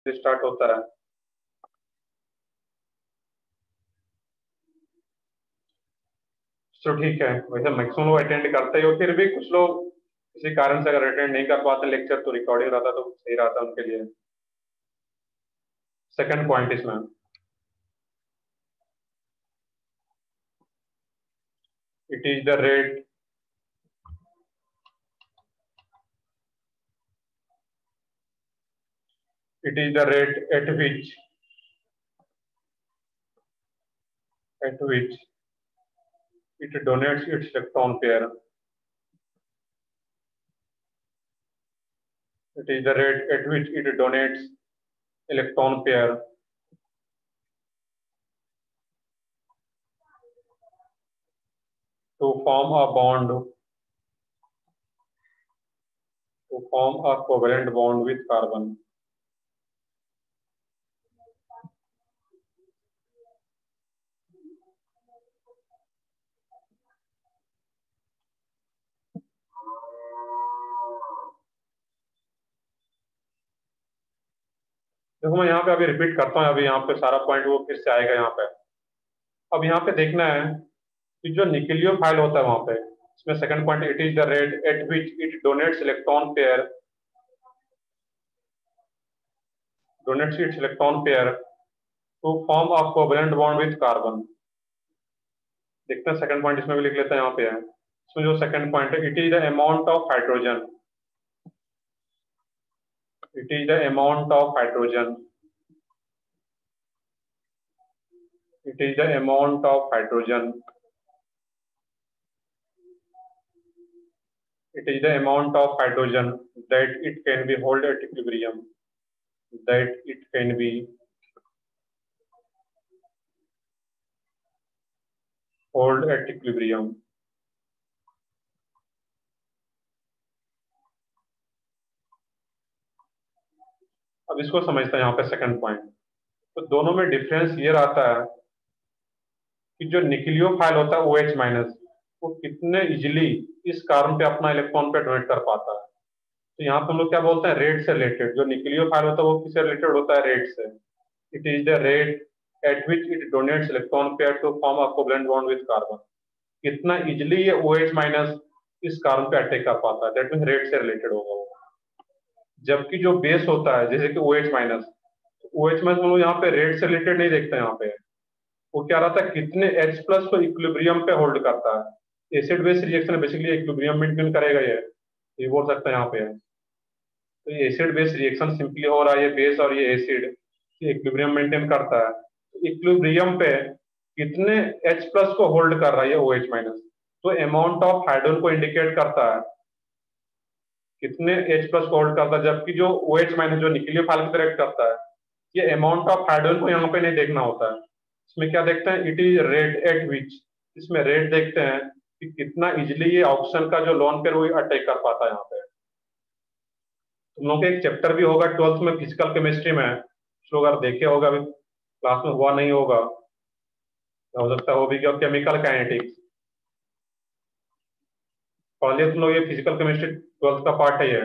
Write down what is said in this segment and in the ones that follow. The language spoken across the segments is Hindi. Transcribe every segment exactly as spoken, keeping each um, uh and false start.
स्टार्ट होता है। तो ठीक है, वैसे मैक्सिमम लोग अटेंड करते ही हो, फिर भी कुछ लोग किसी कारण से अगर अटेंड नहीं कर पाते लेक्चर, तो रिकॉर्डिंग रहता तो सही रहता उनके लिए। सेकंड पॉइंट इसमें, it is the rate it is the rate at which at which it donates its electron pair. It is the rate at which it donates electron pair to form a bond to form a covalent bond with carbon. देखो मैं यहाँ पे अभी रिपीट करता हूँ, अभी यहाँ पे सारा पॉइंट वो फिर से आएगा यहाँ पे। अब यहाँ पे देखना है कि जो न्यूक्लियोफाइल होता है वहां पे, इसमें second point, it is the rate at which it donates electron pair donates its electron pair to form a covalent bond with carbon. देखते हैं सेकंड पॉइंट, इसमें भी लिख लेते हैं, यहाँ पे है इसमें जो सेकंड पॉइंट है, it is the amount of hydrogen it is the amount of hydrogen it is the amount of hydrogen it is the amount of hydrogen that it can be hold at equilibrium that it can be hold at equilibrium। अब इसको समझते हैं यहाँ पे सेकंड पॉइंट। तो दोनों में डिफरेंस ये रहता है कि जो न्यूक्लियोफाइल होता है ओ एच माइनस, वो कितने इजिली इस कार्बन पे अपना इलेक्ट्रॉन पे डोनेट कर पाता है। तो यहाँ पे हम लोग क्या बोलते हैं, रेट से रिलेटेड। जो न्यूक्लियोफाइल होता है वो किससे रिलेटेड होता है, रेट से। It is the rate at which it donates electron pair to form a covalent bond with carbon. कितना इजिली ये ओ एच माइनस इस कार्बन पे अटैक कर पाता है, दैट मीन रेट से रिलेटेड होगा वो। जबकि जो बेस होता है जैसे कि O H minus, O H minus हम लोग यहाँ पे रेट से रिलेटेड नहीं देखते हैं। यहाँ पे वो क्या रहता है, कितने H प्लस को इक्विलिब्रियम पे होल्ड करता है। Acid base reaction basically equilibrium maintain करेगा, ये ये बोल सकते हैं यहाँ पे। तो ये एसिड बेस रिएक्शन सिंपली हो रहा है, ये बेस और ये एसिड इक्विलिब्रियम मेंटेन करता है। इक्विलिब्रियम पे कितने H प्लस को होल्ड कर रहा है ये ओ एच माइनस, तो अमाउंट ऑफ हाइड्रोजन को इंडिकेट करता है कितने H प्लस को होल्ड करता है। जबकि जो ओ एच माइनस जो न्यूक्लियोफाइल को करेक्ट करता है, ये अमाउंट ऑफ हाइड्रोजन को यहाँ पे नहीं देखना होता है। इसमें क्या देखते हैं, it is rate at which, इसमें रेट देखते हैं कि कितना इजिली ये ऑक्सीजन का जो लोन पेयर वो अटैक कर पाता है यहाँ पे। तुम लोग एक चैप्टर भी होगा ट्वेल्थ में फिजिकल केमिस्ट्री में, जो अगर देखे होगा, अभी क्लास में हुआ नहीं होगा, हो सकता है वो भी, केमिकल काइनेटिक्स पढ़ लिया तुम लोग, ये फिजिकल केमिस्ट्री ट्वेल्थ का पार्ट है ये।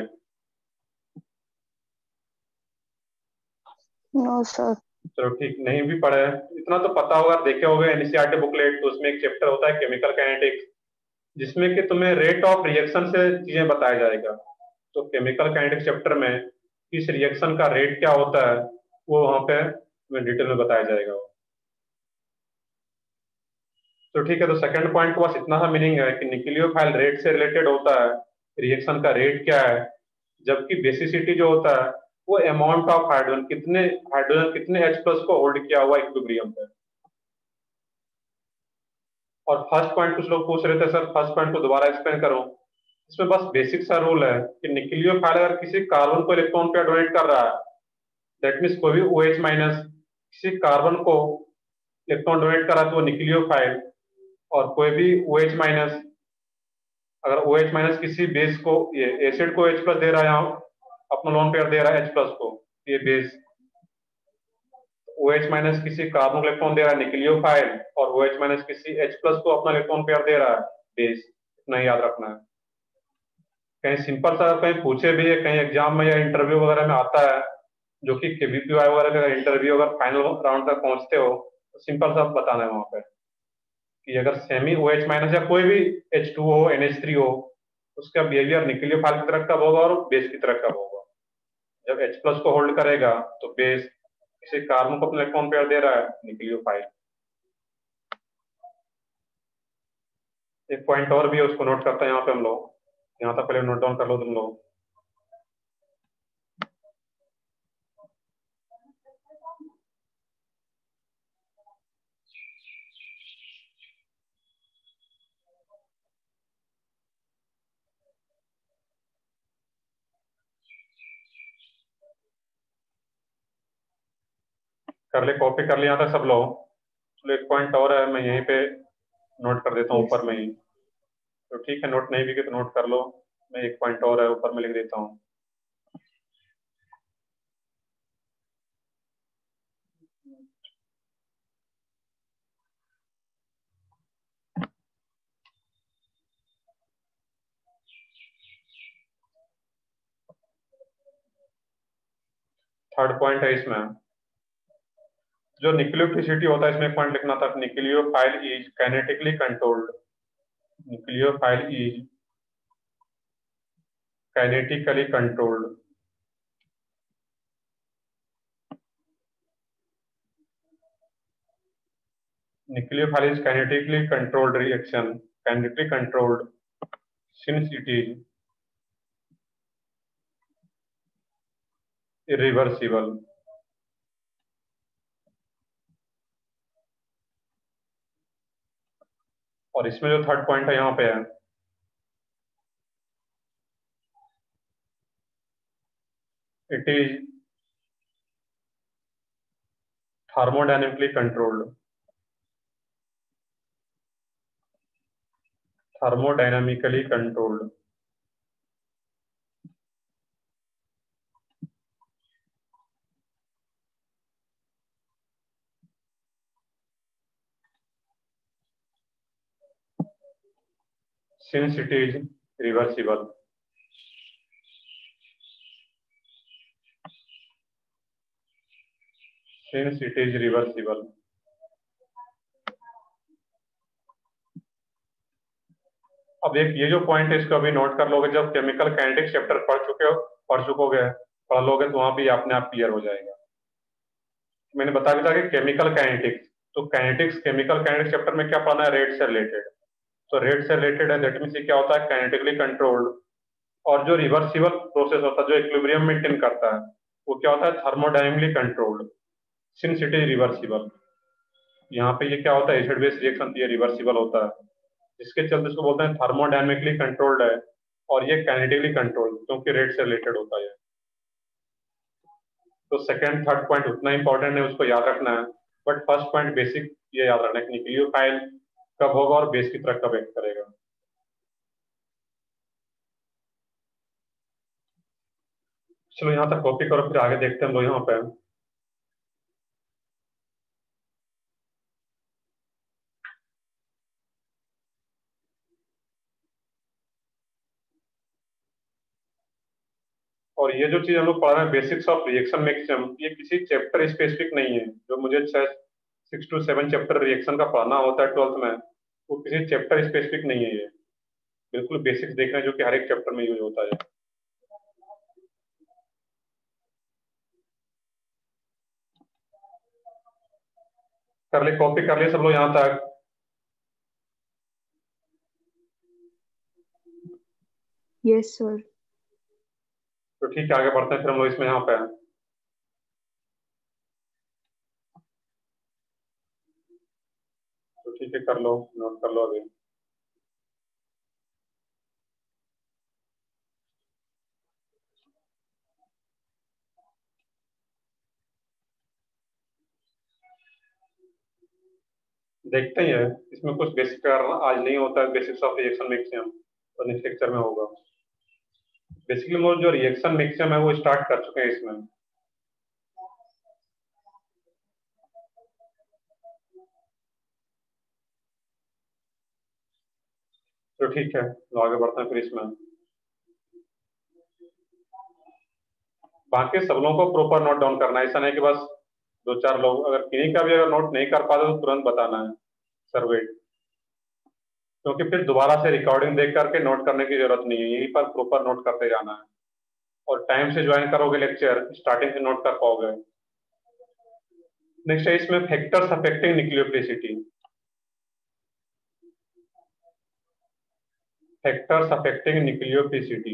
No sir. चलो ठीक, नहीं भी पढ़े इतना तो पता होगा, देखे होगा एनसीईआरटी बुकलेट, तो उसमें एक चैप्टर होता है केमिकल काइनेटिक्स, जिसमें कि तुम्हें रेट ऑफ रिएक्शन से चीजें बताया जाएगा। तो केमिकल काइनेटिक्स चैप्टर में इस रिएक्शन का रेट क्या होता है वो वहां पे तुम्हें डिटेल में बताया जाएगा। तो ठीक है, तो सेकंड पॉइंट के पास इतना सा मीनिंग है कि न्यूक्लियोफाइल रेट से रिलेटेड होता है, रिएक्शन का रेट क्या है। जबकि बेसिसिटी जो होता है वो अमाउंट ऑफ हाइड्रोजन, कितने हाइड्रोजन कितने H प्लस को होल्ड किया हुआ इक्विलिब्रियम पे। और फर्स्ट पॉइंट कुछ लोग पूछ रहे थे सर, फर्स्ट पॉइंट को दोबारा एक्सप्लेन करूं। इसमें बस बेसिक सा रूल है कि न्यूक्लियोफाइल अगर किसी कार्बन को इलेक्ट्रॉन पे डोनेट कर रहा है, दैट मीन्स कोई भी OH माइनस किसी कार्बन को इलेक्ट्रॉन डोनेट कर रहा है तो वो न्यूक्लियोफाइल, और कोई भी OH माइनस अगर OH माइनस किसी बेस को, ये एसिड को H प्लस दे रहा है, यहाँ अपना लोन पेयर दे रहा है H प्लस को, ये बेस OH माइनस किसी कार्बन को इलेक्ट्रॉन दे रहा है न्यूक्लियोफाइल, और OH माइनस किसी H प्लस को अपना इलेक्ट्रॉन पेयर दे रहा है बेस। इतना ही याद रखना है। कहीं सिंपल सा कहीं पूछे भी है, कहीं एग्जाम में या इंटरव्यू वगैरह में आता है जो कि केबीपीवाई वगैरह का इंटरव्यू अगर फाइनल राउंड तक पहुंचते हो तो सिंपल सा बताना है वहां पे कि अगर सेमी ओ एच माइनस या कोई भी एच टू हो एन एच थ्री हो, उसका बिहेवियर न्यूक्लियोफाइल की तरह कब होगा और बेस की तरह कब होगा। जब H प्लस को होल्ड करेगा तो बेस किसी कार्बन को अपने इलेक्ट्रॉन पेयर दे रहा है, न्यूक्लियोफाइल। एक पॉइंट और भी है, उसको नोट करते हैं यहाँ पे हम लोग, यहाँ तक पहले नोट डाउन कर लो तुम लोग। कर ले, कॉपी कर ले यहाँ तक सब लोग। चलो एक पॉइंट और है, मैं यहीं पे नोट कर देता हूँ यस ऊपर में ही। तो ठीक है, नोट नहीं भी कि तो नोट कर लो, मैं एक पॉइंट और है ऊपर में लिख देता हूँ। थर्ड पॉइंट है इसमें, जो न्यूक्लियोफिलिसिटी होता है, इसमें एक पॉइंट लिखना था, nucleophile is kinetically controlled. Nucleophile is kinetically controlled. Nucleophile is kinetically controlled reaction, kinetically controlled since it is irreversible. और इसमें जो थर्ड पॉइंट है यहाँ पे है, it is thermodynamically controlled. Thermodynamically controlled. Since it is reversible. Since it is reversible. अब एक ये जो पॉइंट है इसको अभी नोट कर लोगे, जब केमिकल काइनेटिक्स चैप्टर पढ़ चुके हो पढ़ चुकोगे पढ़ लोगे तो वहां भी अपने आप क्लियर हो जाएगा। मैंने बता भी था कि केमिकल काइनेटिक्स, तो काइनेटिक्स केमिकल काइनेटिक्स चैप्टर में क्या पढ़ना है, रेट से रिलेटेड। तो रेट से रिलेटेड है, दैट मीन्स क्या होता है, काइनेटिकली कंट्रोल्ड। और जो रिवर्सिबल प्रोसेस होता है, जो इक्विलिब्रियम मेंटेन करता है, वो क्या होता है, thermodynamically controlled, since it is reversible. यहाँ पे ये क्या होता है, एसिड बेस रिएक्शन, ये रिवर्सिबल होता है, जिसके चलते इसको बोलते हैं थर्मोडायनेमिकली कंट्रोल्ड है। और ये काइनेटिकली कंट्रोल्ड, क्योंकि रेट से रिलेटेड होता है। तो सेकंड थर्ड पॉइंट उतना इंपॉर्टेंट है, उसको याद रखना है। बट फर्स्ट पॉइंट बेसिक ये याद रखना है कि न्यूक्लियोफाइल कब होगा और बेस की तरह कब एक्ट करेगा। चलो यहाँ तक कॉपी करो, फिर आगे देखते हैं हम लोग यहाँ पे। और ये जो चीज हम लोग पढ़ रहे हैं, बेसिक्स ऑफ रिएक्शन मैक्सिमम, ये किसी चैप्टर स्पेसिफिक नहीं है। जो मुझे छह six two seven chapter reaction का पढ़ना होता है ट्वेल्थ में, वो किसी चैप्टर स्पेसिफिक नहीं है। ये बिल्कुल बेसिक्स देखना है, जो कि हर एक चैप्टर में यूज होता है। कर ले, कॉपी कर ले सब लोग यहाँ तक। Yes sir. तो ठीक है, आगे बढ़ते हैं फिर हम लोग इसमें यहाँ पे। तो ठीक है, कर लो, नोट कर लो अभी। देखते ही है, इसमें कुछ बेसिक आज नहीं होता है, बेसिक्स ऑफ रिएक्शन मैक्सिमम तो नेक्स्ट लेक्चर में होगा। बेसिकली हम लोग जो रिएक्शन मैक्सिमम है वो स्टार्ट कर चुके हैं इसमें। तो ठीक है, तो आगे बढ़ते हैं फिर इसमें। बाकी सब लोगों को प्रॉपर नोट डाउन करना है, ऐसा नहीं कि बस दो चार लोग, अगर किन्हीं का भी अगर नोट नहीं कर पाते तो तुरंत बताना है सर्वे, क्योंकि फिर दोबारा से रिकॉर्डिंग देख करके नोट करने की जरूरत नहीं है, यहीं पर प्रॉपर नोट करते जाना है और टाइम से ज्वाइन करोगे लेक्चर स्टार्टिंग से नोट कर पाओगे। नेक्स्ट है इसमें factors affecting nucleophilicity. Factors affecting nucleophilicity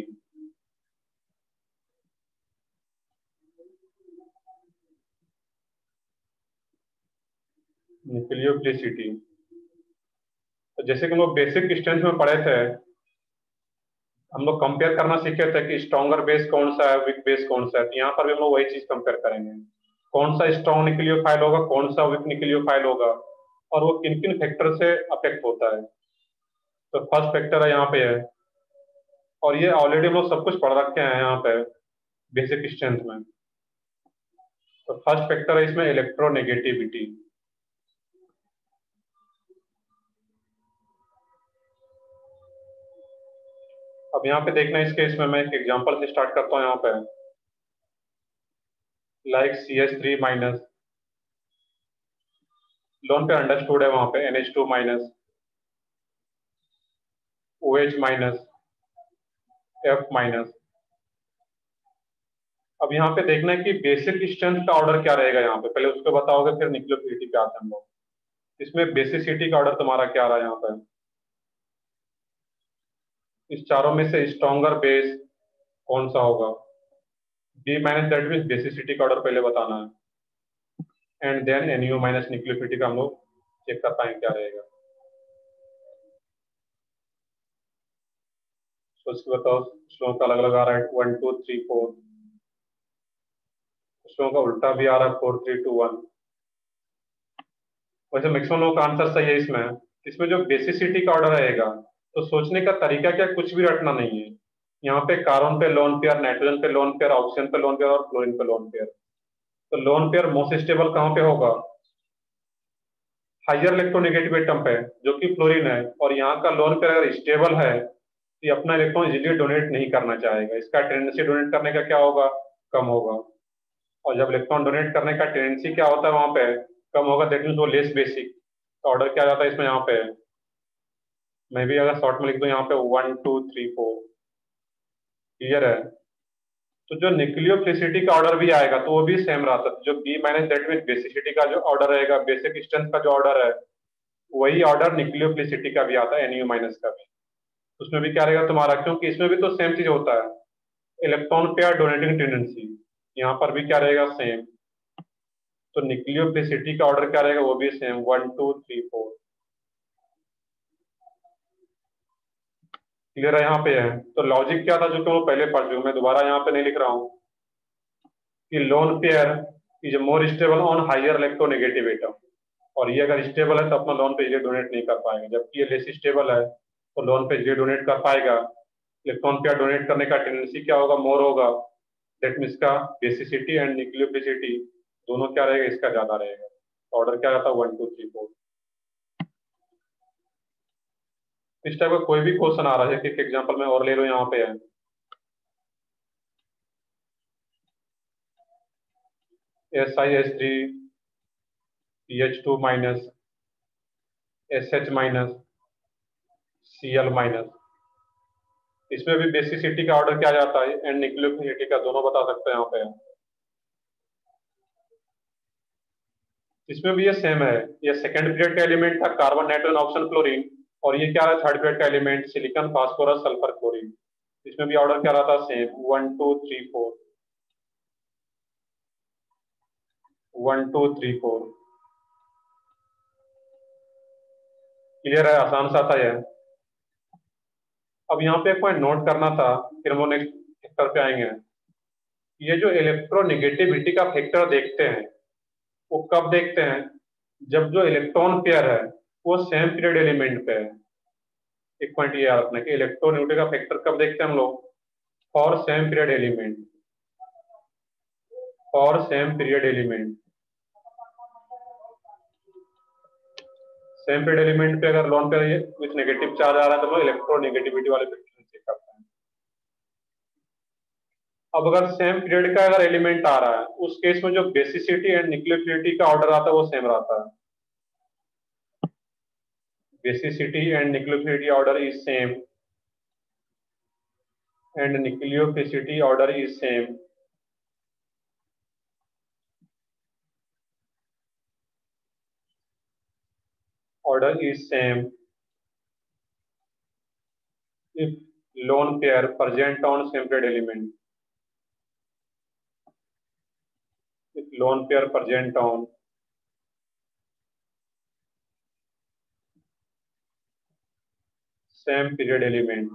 nucleophilicity तो जैसे कि हम लोग बेसिक स्ट्रेंथ में पढ़े थे, हम लोग कंपेयर करना सीखे थे कि स्ट्रॉन्गर बेस कौन सा है, वीक बेस कौन सा है। तो यहाँ पर भी हम लोग वही चीज कंपेयर करेंगे, कौन सा स्ट्रॉन्ग न्यूक्लियोफाइल होगा, कौन सा वीक न्यूक्लियोफाइल होगा, और वो किन किन फैक्टर से अफेक्ट होता है। तो फर्स्ट फैक्टर है यहाँ पे है, और ये ऑलरेडी हम लोग सब कुछ पढ़ रखे हैं यहाँ पे बेसिक स्ट्रेंथ में। तो फर्स्ट फैक्टर है इसमें इलेक्ट्रोनेगेटिविटी। अब यहाँ पे देखना इस केस में मैं एक एग्जांपल से स्टार्ट करता हूँ। यहाँ पे like C H three minus, lone pair understood है, वहां पे N H two minus, O H minus, F minus. अब यहाँ पे देखना है कि बेसिक स्ट्रेंथ का ऑर्डर क्या रहेगा। यहाँ पे पहले उसको बताओगे फिर न्यूक्लियोफिलिटी पे आते हैं हम लोग। इसमें बेसिसिटी का ऑर्डर तुम्हारा क्या रहा है यहाँ पे, इस चारों में से स्ट्रॉन्गर बेस कौन सा होगा। B minus that mean basicity का ऑर्डर पहले बताना है, and then N U minus nucleophilicity का हम लोग चेक कर पाएंगे क्या रहेगा। तो उसको बताओ, श्लोक का अलग अलग आ रहा है, वन टू थ्री फोर, श्लोक का उल्टा भी आ रहा है, फोर थ्री टू वन। वैसे मैक्सिमम लोगों का आंसर सही है इसमें। इसमें जो बेसिसिटी का ऑर्डर रहेगा, तो सोचने का तरीका क्या, कुछ भी रटना नहीं है। यहाँ पे कार्बन पे लोन पेयर, नाइट्रोजन पे लोन पेयर, ऑक्सीजन पे लोन पेयर और क्लोरीन पे लोन पेयर। तो लोन पेयर मोस्ट स्टेबल कहाँ पे होगा, हाइयर इलेक्ट्रोनेगेटिव एटम पे, जो कि फ्लोरीन है। और यहाँ का लोन पेयर अगर स्टेबल है तो ये अपना इलेक्ट्रॉन इजीली डोनेट नहीं करना चाहेगा, इसका टेंडेंसी डोनेट करने का क्या होगा, कम होगा। और जब इलेक्ट्रॉन डोनेट करने का टेंडेंसी क्या होता है वहां पे, कम होगा, दैट मीन वो लेस बेसिक। तो ऑर्डर क्या जाता है इसमें, यहाँ पे मैं भी अगर शॉर्ट में लिख दूं यहाँ पे one two three four, clear है। तो जो न्यूक्लियोफिलिसिटी का ऑर्डर भी आएगा तो वो भी सेम रहता है। जो B minus that mean basicity का जो ऑर्डर रहेगा, बेसिक स्ट्रेंथ का जो ऑर्डर है, वही ऑर्डर न्यूक्लियोफिलिसिटी का भी आता है, एनयू माइनस का भी। उसमें भी क्या रहेगा तुम्हारा, क्योंकि इसमें भी तो सेम चीज होता है, इलेक्ट्रॉन पेयर डोनेटिंग टेंडेंसी। यहाँ पर भी क्या रहेगा, सेम। तो न्यूक्लियोफिलिसिटी का ऑर्डर क्या रहेगा, वो भी same, one two three four. Clear है यहाँ पे है। तो लॉजिक क्या था जो कि वो पहले पढ़ चुके, मैं दोबारा यहाँ पे नहीं लिख रहा हूँ, कि lone pair is more stable on higher electronegative atom. और ये अगर स्टेबल है तो अपना लोन पे इजीली डोनेट नहीं कर पाएंगे, जबकि ये लेस स्टेबल है तो लोन पे इजीली डोनेट कर पाएगा। इलेक्ट्रॉन पेयर डोनेट करने का टेंडेंसी क्या होगा, मोर होगा। दैट मीन्स का बेसिसिटी एंड न्यूक्लियोफिलिसिटी दोनों क्या रहेगा, इसका ज्यादा रहेगा। ऑर्डर क्या रहता है, वन टू थ्री फोर। इस टाइप का कोई भी क्वेश्चन आ रहा है, एक एग्जाम्पल में और ले लो, यहाँ पे है S I S three, P H two minus, S H minus, C L minus. इसमें भी बेसिसिटी का ऑर्डर क्या जाता है एंड न्यूक्लियोफिलिटी का, दोनों बता सकते हैं यहाँ पे। इसमें भी ये सेम है, ये सेकंड पीरियड का एलिमेंट था कार्बन नाइट्रोजन ऑक्सीजन क्लोरीन, और ये क्या है थर्ड पीरियड का element silicon phosphorus sulphur chlorine. इसमें भी ऑर्डर क्या रहा था, same, one two three four, one two three four. Clear है, आसान सा था ये। अब यहाँ पे एक पॉइंट नोट करना था, फिर हम नेक्स्ट फैक्टर पे आएंगे। ये जो इलेक्ट्रोनेगेटिविटी का फैक्टर देखते हैं, वो कब देखते हैं, जब जो इलेक्ट्रॉन पेयर है वो सेम पीरियड एलिमेंट पे है। एक पॉइंट ये याद रखना कि इलेक्ट्रोनेगेटिविटी का फैक्टर कब देखते हैं हम लोग, for same period element, for same period element. Same period element पे अगर लोन पे विथ नेगेटिव चार्ज आ रहा है तो हम लोग इलेक्ट्रोनेगेटिविटी वाले फैक्टर चेक करते हैं। अब अगर सेम पीरियड का अगर एलिमेंट आ रहा है उस केस में जो बेसिसिटी एंड न्यूक्लियोफिलिटी का ऑर्डर आता है वो सेम रहता है। Basicity and nucleophilicity order is same and nucleophilicity order is same. Order is same if lone pair present on separate element. If lone pair present on same period element.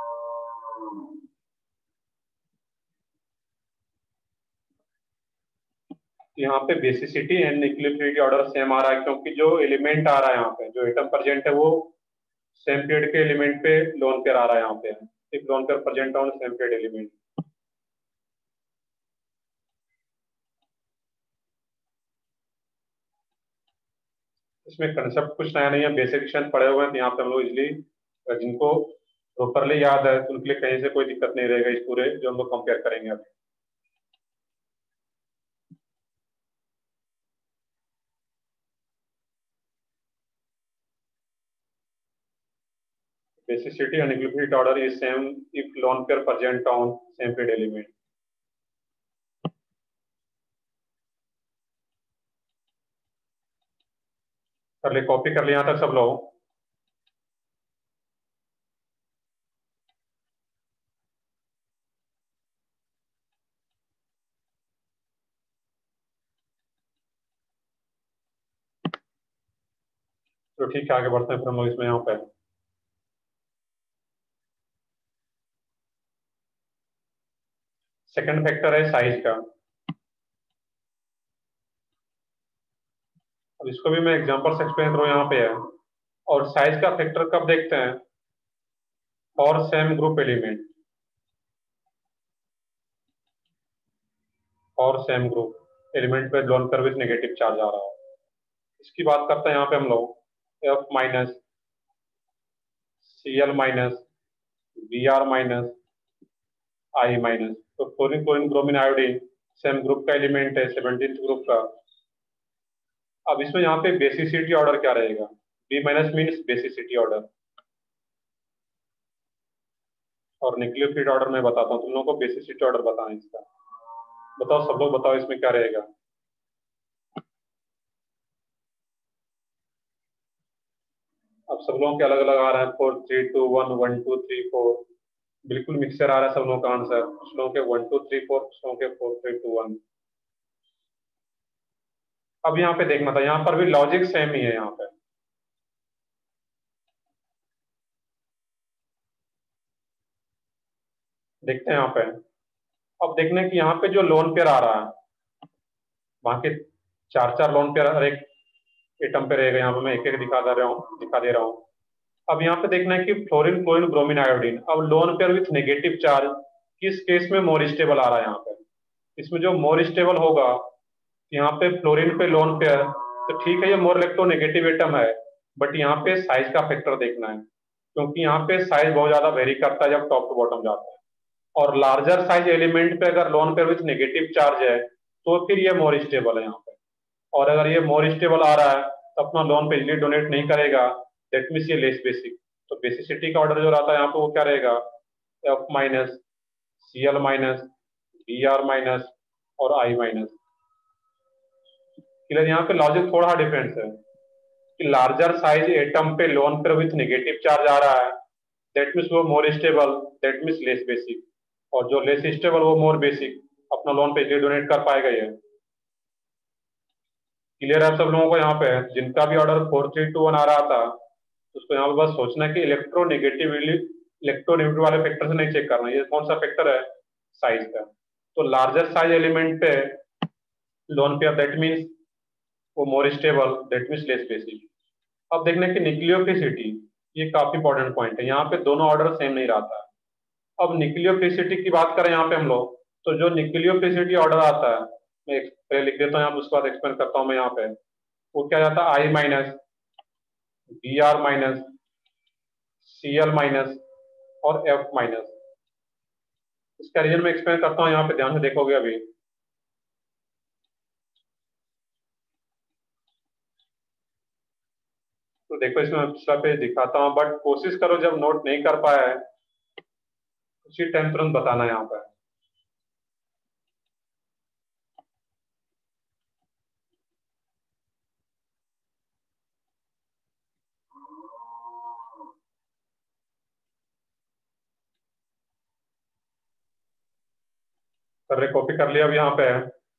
यहाँ पे basicity and nucleophilicity order same आ रहा है क्योंकि जो एलिमेंट आ रहा है यहाँ पे जो एटम प्रेजेंट है वो सेम पीरियड के एलिमेंट पे लोन पेयर आ रहा है यहाँ पे। If lone pair present on same period element. इसमें कंसेप्ट कुछ नया नहीं है, बेसिक पढ़े हुए हैं, यहाँ पे हम लोग इजिली जिनको प्रॉपरली याद है तो उनके लिए कहीं से कोई दिक्कत नहीं रहेगा इस पूरे जो हम लोग कंपेयर करेंगे अभी। Basicity and न्यूक्लियोफिलिटी order is same if lone pair present on same period element. कर ले, कॉपी कर ले यहाँ तक सब लोग। तो ठीक है, आगे बढ़ते हैं फिर हम लोग इसमें यहाँ पे। सेकंड फैक्टर है साइज का। अब इसको भी मैं एग्जांपल से एक्सप्लेन करूँ यहाँ पे है। और साइज का फैक्टर कब देखते हैं? और सेम ग्रुप एलिमेंट और सेम ग्रुप एलिमेंट पे lone pair with negative charge आ रहा है। इसकी बात करते हैं यहाँ पे हम लोग F minus C L minus B R minus I minus. तो fluorine chlorine bromine iodine same group का एलिमेंट है, सेवनटीन्थ ग्रुप का। अब इसमें यहाँ पे बेसिसिटी ऑर्डर क्या रहेगा? B minus means basicity order और न्यूक्लियोफिलिटी ऑर्डर मैं बताता हूँ, तुम लोगों को बेसिसिटी ऑर्डर बताना इसका। बताओ सब लोग बताओ इसमें क्या रहेगा? अब सब लोगों के अलग अलग आ रहे हैं, four three two one one two three four, बिल्कुल मिक्सर आ रहा है सब लोगों का आंसर। कुछ लोगों के वन टू थ्री फोर, कुछ लोगों के फोर थ्री टू वन। अब यहाँ पे देखना था, यहाँ पर भी लॉजिक सेम ही है। यहाँ पे देखते हैं यहाँ पे। अब देखने की यहाँ पे जो लोन पेयर आ रहा है वहां के चार चार लोन पेयर हर एक एटम पे रहेगा। यहाँ पे मैं एक एक दिखा दे रहा हूँ दिखा दे रहा हूँ। अब यहाँ पे देखना है कि फ्लोरीन क्लोरीन ब्रोमीन आयोडीन, अब lone pair with negative charge किस केस में मोर स्टेबल आ रहा है यहाँ पे। इसमें जो मोर स्टेबल होगा यहाँ पे फ्लोरीन पे लोन पेयर, तो ठीक है ये मोर इलेक्ट्रोनेगेटिव एटम है, बट यहाँ पे साइज का फैक्टर देखना है क्योंकि यहाँ पे साइज बहुत ज्यादा वेरी करता है जब टॉप टू बॉटम जाता है। और लार्जर साइज एलिमेंट पे अगर lone pair with negative charge है तो फिर ये मोर स्टेबल है यहाँ पे। और अगर ये मोर स्टेबल आ रहा है तो अपना लोन पे इजिली डोनेट नहीं करेगा, दैट मीन्स ये लेस बेसिक। तो बेसिसिटी का ऑर्डर जो रहता है यहाँ पे वो क्या रहेगा? F minus C L minus B R minus और आई माइनस। क्लियर? यहाँ पे लॉजिक थोड़ा डिफरेंस है कि लार्जर साइज एटम पे lone pair with negative charge आ रहा है, दैट मीन्स वो more stable, that means less basic. और जो लेस स्टेबल वो मोर बेसिक, अपना लोन पे इजिली डोनेट कर पाएगा ये। क्लियर है सब लोगों को? यहाँ पे जिनका भी order four three two one आ रहा था उसको यहाँ पे बस सोचना है कि इलेक्ट्रोनेगेटिवली इलेक्ट्रोनेगेटिव वाले फैक्टर से नहीं चेक करना, ये कौन सा फैक्टर है? साइज का। तो लार्जर साइज एलिमेंट पे लोन पेयर, दैट मीन्स वो more stable, that means less basic. अब देखने की न्यूक्लियोफिलिटी, ये काफी इंपॉर्टेंट पॉइंट है। यहाँ पे दोनों ऑर्डर सेम नहीं रहता है। अब न्यूक्लियोफिलिटी की बात करें यहाँ पे हम लोग, तो जो न्यूक्लियोफिलिटी ऑर्डर आता है मैं पहले लिख देता हूँ, यहाँ उसके बाद एक्सप्लेन करता हूँ मैं। यहाँ पे वो क्या जाता है? I minus B R minus C L minus और एफ माइनस। इसका रीजन मैं एक्सप्लेन करता हूँ, यहाँ पे ध्यान से देखोगे अभी। तो देखो इसमें मैं पिछला पेज दिखाता हूँ, बट कोशिश करो जब नोट नहीं कर पाया है उसी टाइम तुरंत बताना यहाँ पर। कर रहे, कॉपी कर लिया अब यहाँ पे।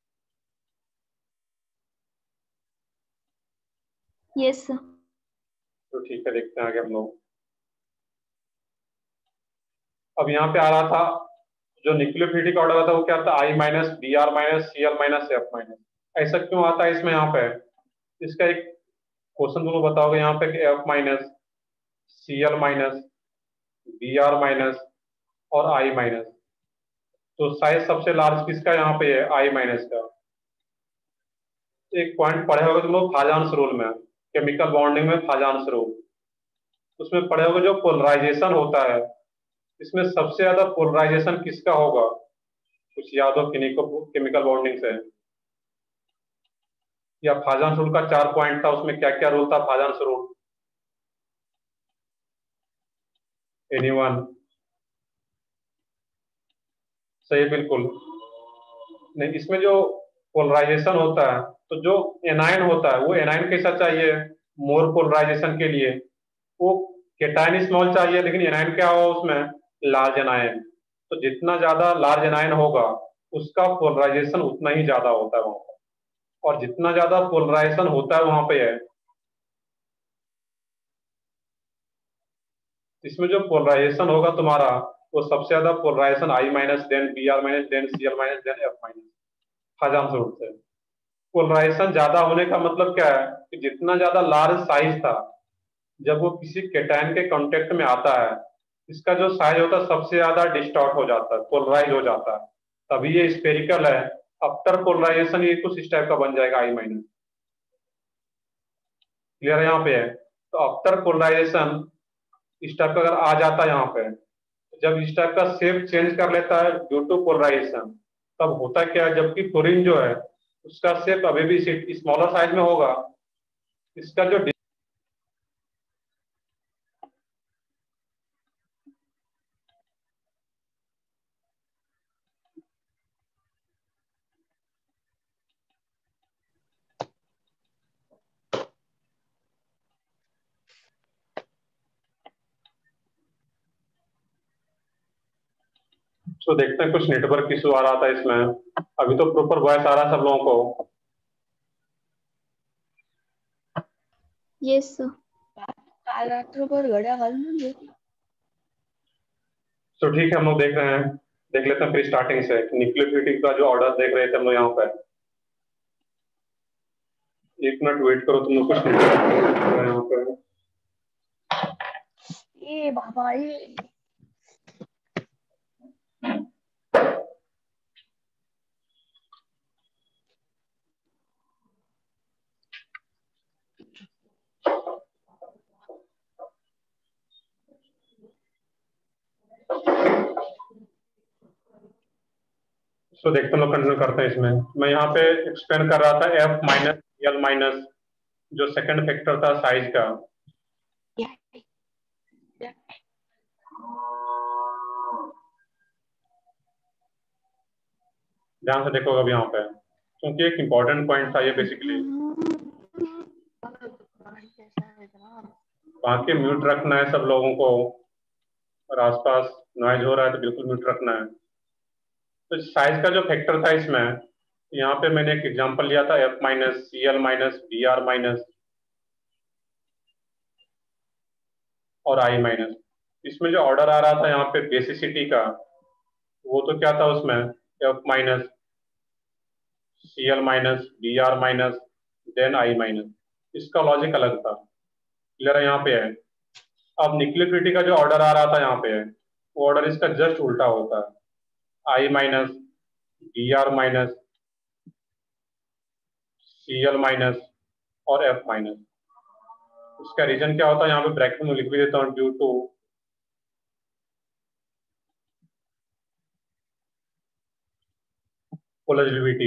Yes sir. तो ठीक है, देखते हैं आगे हम लोग। अब यहाँ पे आ रहा था जो न्यूक्लियोफिलिटी का ऑर्डर था वो क्या था, I minus B R minus C L minus F minus. ऐसा क्यों आता है इसमें यहाँ पे, इसका एक क्वेश्चन तुम लोग बताओगे यहाँ पे कि F minus C L minus B R minus और आई माइनस। तो साइज सबसे लार्ज किसका यहाँ पे है, आई माइनस का। एक पॉइंट पढ़े होगे तुम लोग फाजान्स रूल में, केमिकल बॉन्डिंग में फाजान्स रूल, उसमें पढ़े होगे जो पोलराइजेशन होता है, इसमें सबसे ज्यादा पोलराइजेशन किसका होगा, कुछ याद हो केमिकल बॉन्डिंग से। या फाजान्स रूल का चार पॉइंट था, उसमें क्या क्या रूल था फाजान्स रूल, एनीवन? सही, बिल्कुल नहीं। इसमें जो पोलराइजेशन होता है, तो जो एनायन होता है वो एनायन कैसा चाहिए, मोर पोलराइजेशन के लिए वो केटायन स्मॉल चाहिए, लेकिन एनायन क्या हो उसमें, लार्ज एनायन। तो जितना ज्यादा लार्ज एनायन होगा उसका पोलराइजेशन उतना ही ज्यादा होता है वहां पर, और जितना ज्यादा पोलराइजेशन होता है वहां पे है, इसमें जो पोलराइजेशन होगा तुम्हारा वो सबसे ज्यादा polarisation I minus then B R minus then C L minus then F minus, हजाम से उठते हैं। पोलराइजेशन ज्यादा होने का मतलब क्या है कि जितना ज्यादा लार्ज साइज था, जब वो किसी केटायन के कांटेक्ट में आता है, इसका जो साइज होता है सबसे ज्यादा डिस्टॉर्ट हो जाता है, पोलराइज हो जाता है, तभी ये स्पेरिकल है। आफ्टर पोलराइजेशन ये कुछ इस टाइप का बन जाएगा, आई माइनस। क्लियर है यहाँ पे है? तो आफ्टर पोलराइजेशन इस टाइप का अगर आ जाता है यहाँ पे, जब इस टाइप का शेप चेंज कर लेता है ड्यू टू पोलराइजेशन, तब होता क्या है, जबकि फ्लोरीन जो है उसका शेप अभी भी स्मॉलर साइज में होगा, इसका जो तो देखते हैं, कुछ नेटवर्क इशू आ रहा था इसमें। अभी तो प्रॉपर वॉइस आ रहा है सब लोगों को? Yes sir. काल रात्र पर घड्या घालून घे. तो ठीक है, हम लोग देख रहे हैं, देख लेते हैं फिर स्टार्टिंग से। न्यूक्लियोफिलिटी का जो ऑर्डर देख रहे थे हम लोग यहाँ पे, एक मिनट वेट करो तुम लोग, कुछ नेटवर्क यहाँ पे। ए बाबा ए. तो देखते हैं, लोग कंटिन्यू करते हैं इसमें। मैं यहाँ पे एक्सप्लेन कर रहा था एफ माइनस एल माइनस, जो सेकंड फैक्टर था साइज का। ध्यान से देखो अब यहाँ पे, क्योंकि एक इम्पोर्टेंट पॉइंट था ये बेसिकली। बाकी म्यूट रखना है सब लोगों को, और आसपास नॉइज हो रहा है तो बिल्कुल म्यूट रखना है। तो साइज का जो फैक्टर था इसमें, यहाँ पे मैंने एक एग्जांपल लिया था F minus C L minus B R minus और आई माइनस। इसमें जो ऑर्डर आ रहा था यहाँ पे बेसिसिटी का, वो तो क्या था उसमें, F minus C L minus B R minus then I minus. इसका लॉजिक अलग था। क्लियर है यहाँ पे है? अब न्यूक्लियोफिलिटी का जो ऑर्डर आ रहा था यहाँ पे है, वो ऑर्डर इसका जस्ट उल्टा होता है, I minus B R minus C L minus और एफ माइनस। इसका रीजन क्या होता है यहाँ पे, ब्रैकेट में लिख भी देता हूँ, ड्यू टू पोलरिटी।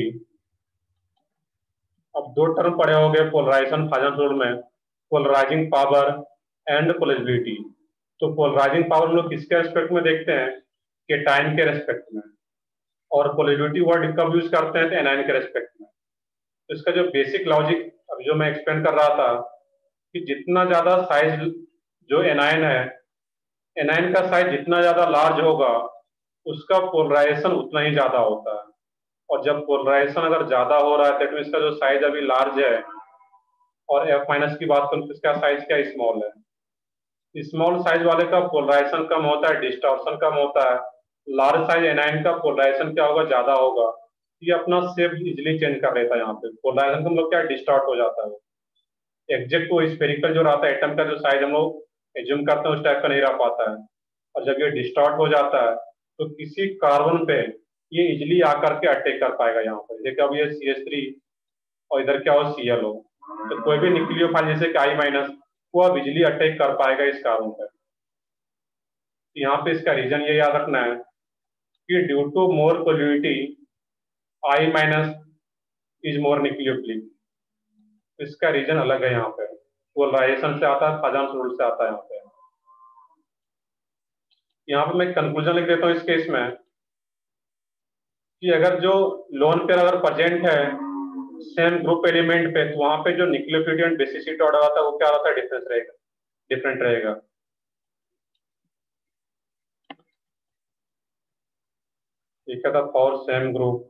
अब दो टर्म पढ़े हो गए पोलराइजेशन फाजन में, पोलराइजिंग पावर एंड पोलरिटी। तो पोलराइजिंग पावर हम लोग किसके रेस्पेक्ट में देखते हैं, केटाइन के रेस्पेक्ट में, और पोलरिटी वर्ड कब यूज करते हैं तो एनायन के रेस्पेक्ट में। तो इसका जो बेसिक लॉजिक अब जो मैं एक्सप्लेन कर रहा था कि जितना ज्यादा साइज जो एनायन है, एनायन का साइज जितना ज्यादा लार्ज होगा उसका पोलराइजेशन उतना ही ज्यादा होता है। और जब पोलराइजेशन अगर ज्यादा हो रहा है तो इसका जो साइज अभी लार्ज है, और एफ माइनस की बात करूं तो इसका साइज क्या स्मॉल है। स्मॉल साइज वाले का पोलराइजेशन कम होता है, डिस्टॉर्शन कम होता है। लार्ज साइज एनायन का पोलराइजेशन क्या होगा, ज्यादा होगा। ये अपना शेप इजिली चेंज कर लेता है। यहाँ पे पोलराइजेशन का मतलब क्या डिस्टॉर्ट हो जाता है। एग्जैक्ट वो स्फेरिकल जो रहता है एटम का जो साइज हम लोग एज्यूम करते हैं उस टाइप का नहीं रह पाता है। और जब ये डिस्टॉर्ट हो जाता है तो किसी कार्बन पे ये इजिली आकर के अटैक कर पाएगा। यहाँ पर देखिए अब ये सी एच थ्री और इधर क्या हो सी एल हो, तो कोई भी न्यूक्लियोफाइल जैसे कि आई माइनस वो अब इजिली अटैक कर पाएगा इस कार्बन पर। यहाँ पे इसका रीजन ये याद रखना है कि due to more polarity I minus is more nucleophilic. इसका रीजन अलग है। यहाँ पे पोलराइजेशन से आता है, फाजन रूल से आता है। यहाँ पे यहाँ पे मैं कंक्लूजन लिख देता हूँ इस केस में कि अगर जो लोन पेयर अगर प्रेजेंट है सेम ग्रुप एलिमेंट पे तो वहां पे जो न्यूक्लियोफिलिटी एंड बेसिसिटी ऑर्डर आता है वो क्या रहता है, डिफरेंस रहेगा, डिफरेंट रहेगा। ठीक है, फॉर सेम ग्रुप।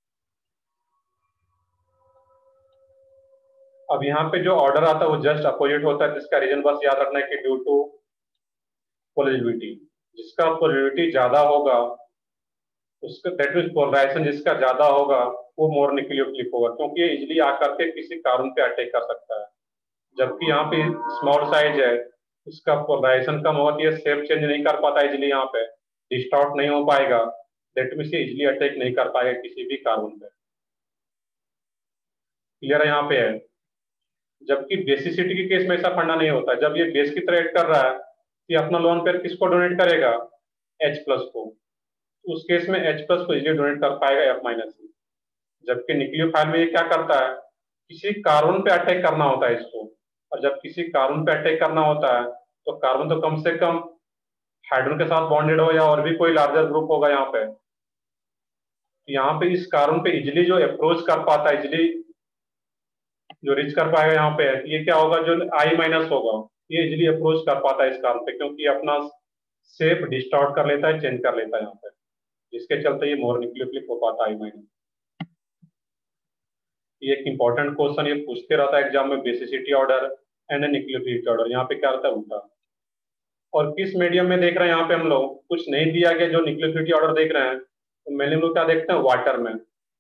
अब यहाँ पे जो ऑर्डर आता है वो जस्ट अपोजिट होता है, जिसका रीजन बस याद रखना है कि ड्यू टू पोलरिटी। जिसका पोलरिटी ज्यादा होगा उसका दैट मींस पोलराइजेशन जिसका ज्यादा होगा वो मोर न्यूक्लियोफिलिक होगा, क्योंकि ये इजिली आकर के किसी कार्बन पे अटैक कर सकता है। जबकि यहाँ पे स्मॉल साइज है, इसका पोलराइजेशन कम होगा तो ये शेप चेंज नहीं कर पाता इजिली, यहाँ पे डिस्टॉर्ट नहीं हो पाएगा, दैट मींस ये इजिली अटैक नहीं कर पाएगा किसी भी कार्बन पे। क्लियर है यहाँ पे है। जबकि बेसिसिटी के केस में ऐसा फंडा नहीं होता। जब ये बेस की तरह एक्ट कर रहा है ये अपना लोन पेयर किसको डोनेट करेगा, H प्लस को। उस केस में H प्लस को इजिली डोनेट कर पाएगा F माइनस। जबकि न्यूक्लियोफाइल में ये क्या करता है, किसी कार्बन पे अटैक करना होता है इसको। और जब किसी कार्बन पे अटैक करना होता है तो कार्बन तो कम से कम हाइड्रोजन के साथ बॉन्डेड हो या और भी कोई लार्जर ग्रुप होगा यहाँ पे। यहाँ पे इस कार्बन पे इजिली जो अप्रोच कर पाता है, इजिली जो रीच कर पाएगा यहाँ पे, ये क्या होगा, जो आई माइनस होगा ये इजिली अप्रोच कर पाता है इस कार्बन पे, क्योंकि अपना शेप डिस्टॉर्ट कर लेता है, चेंज कर लेता है यहाँ पे, जिसके चलते ये मोर न्यूक्लियोफिलिक हो पाता है आई माइनस। ये एक इंपॉर्टेंट क्वेश्चन ये पूछते रहता है एग्जाम में, basicity order and nucleophilic order. यहाँ पे क्या रहता है, उल्टा। और किस मीडियम में देख रहे हैं यहाँ पे हम लोग, कुछ नहीं दिया गया जो न्यूक्लियोफिलिटी ऑर्डर देख रहे हैं, तो मेनली हम लोग क्या देखते हैं, वाटर में।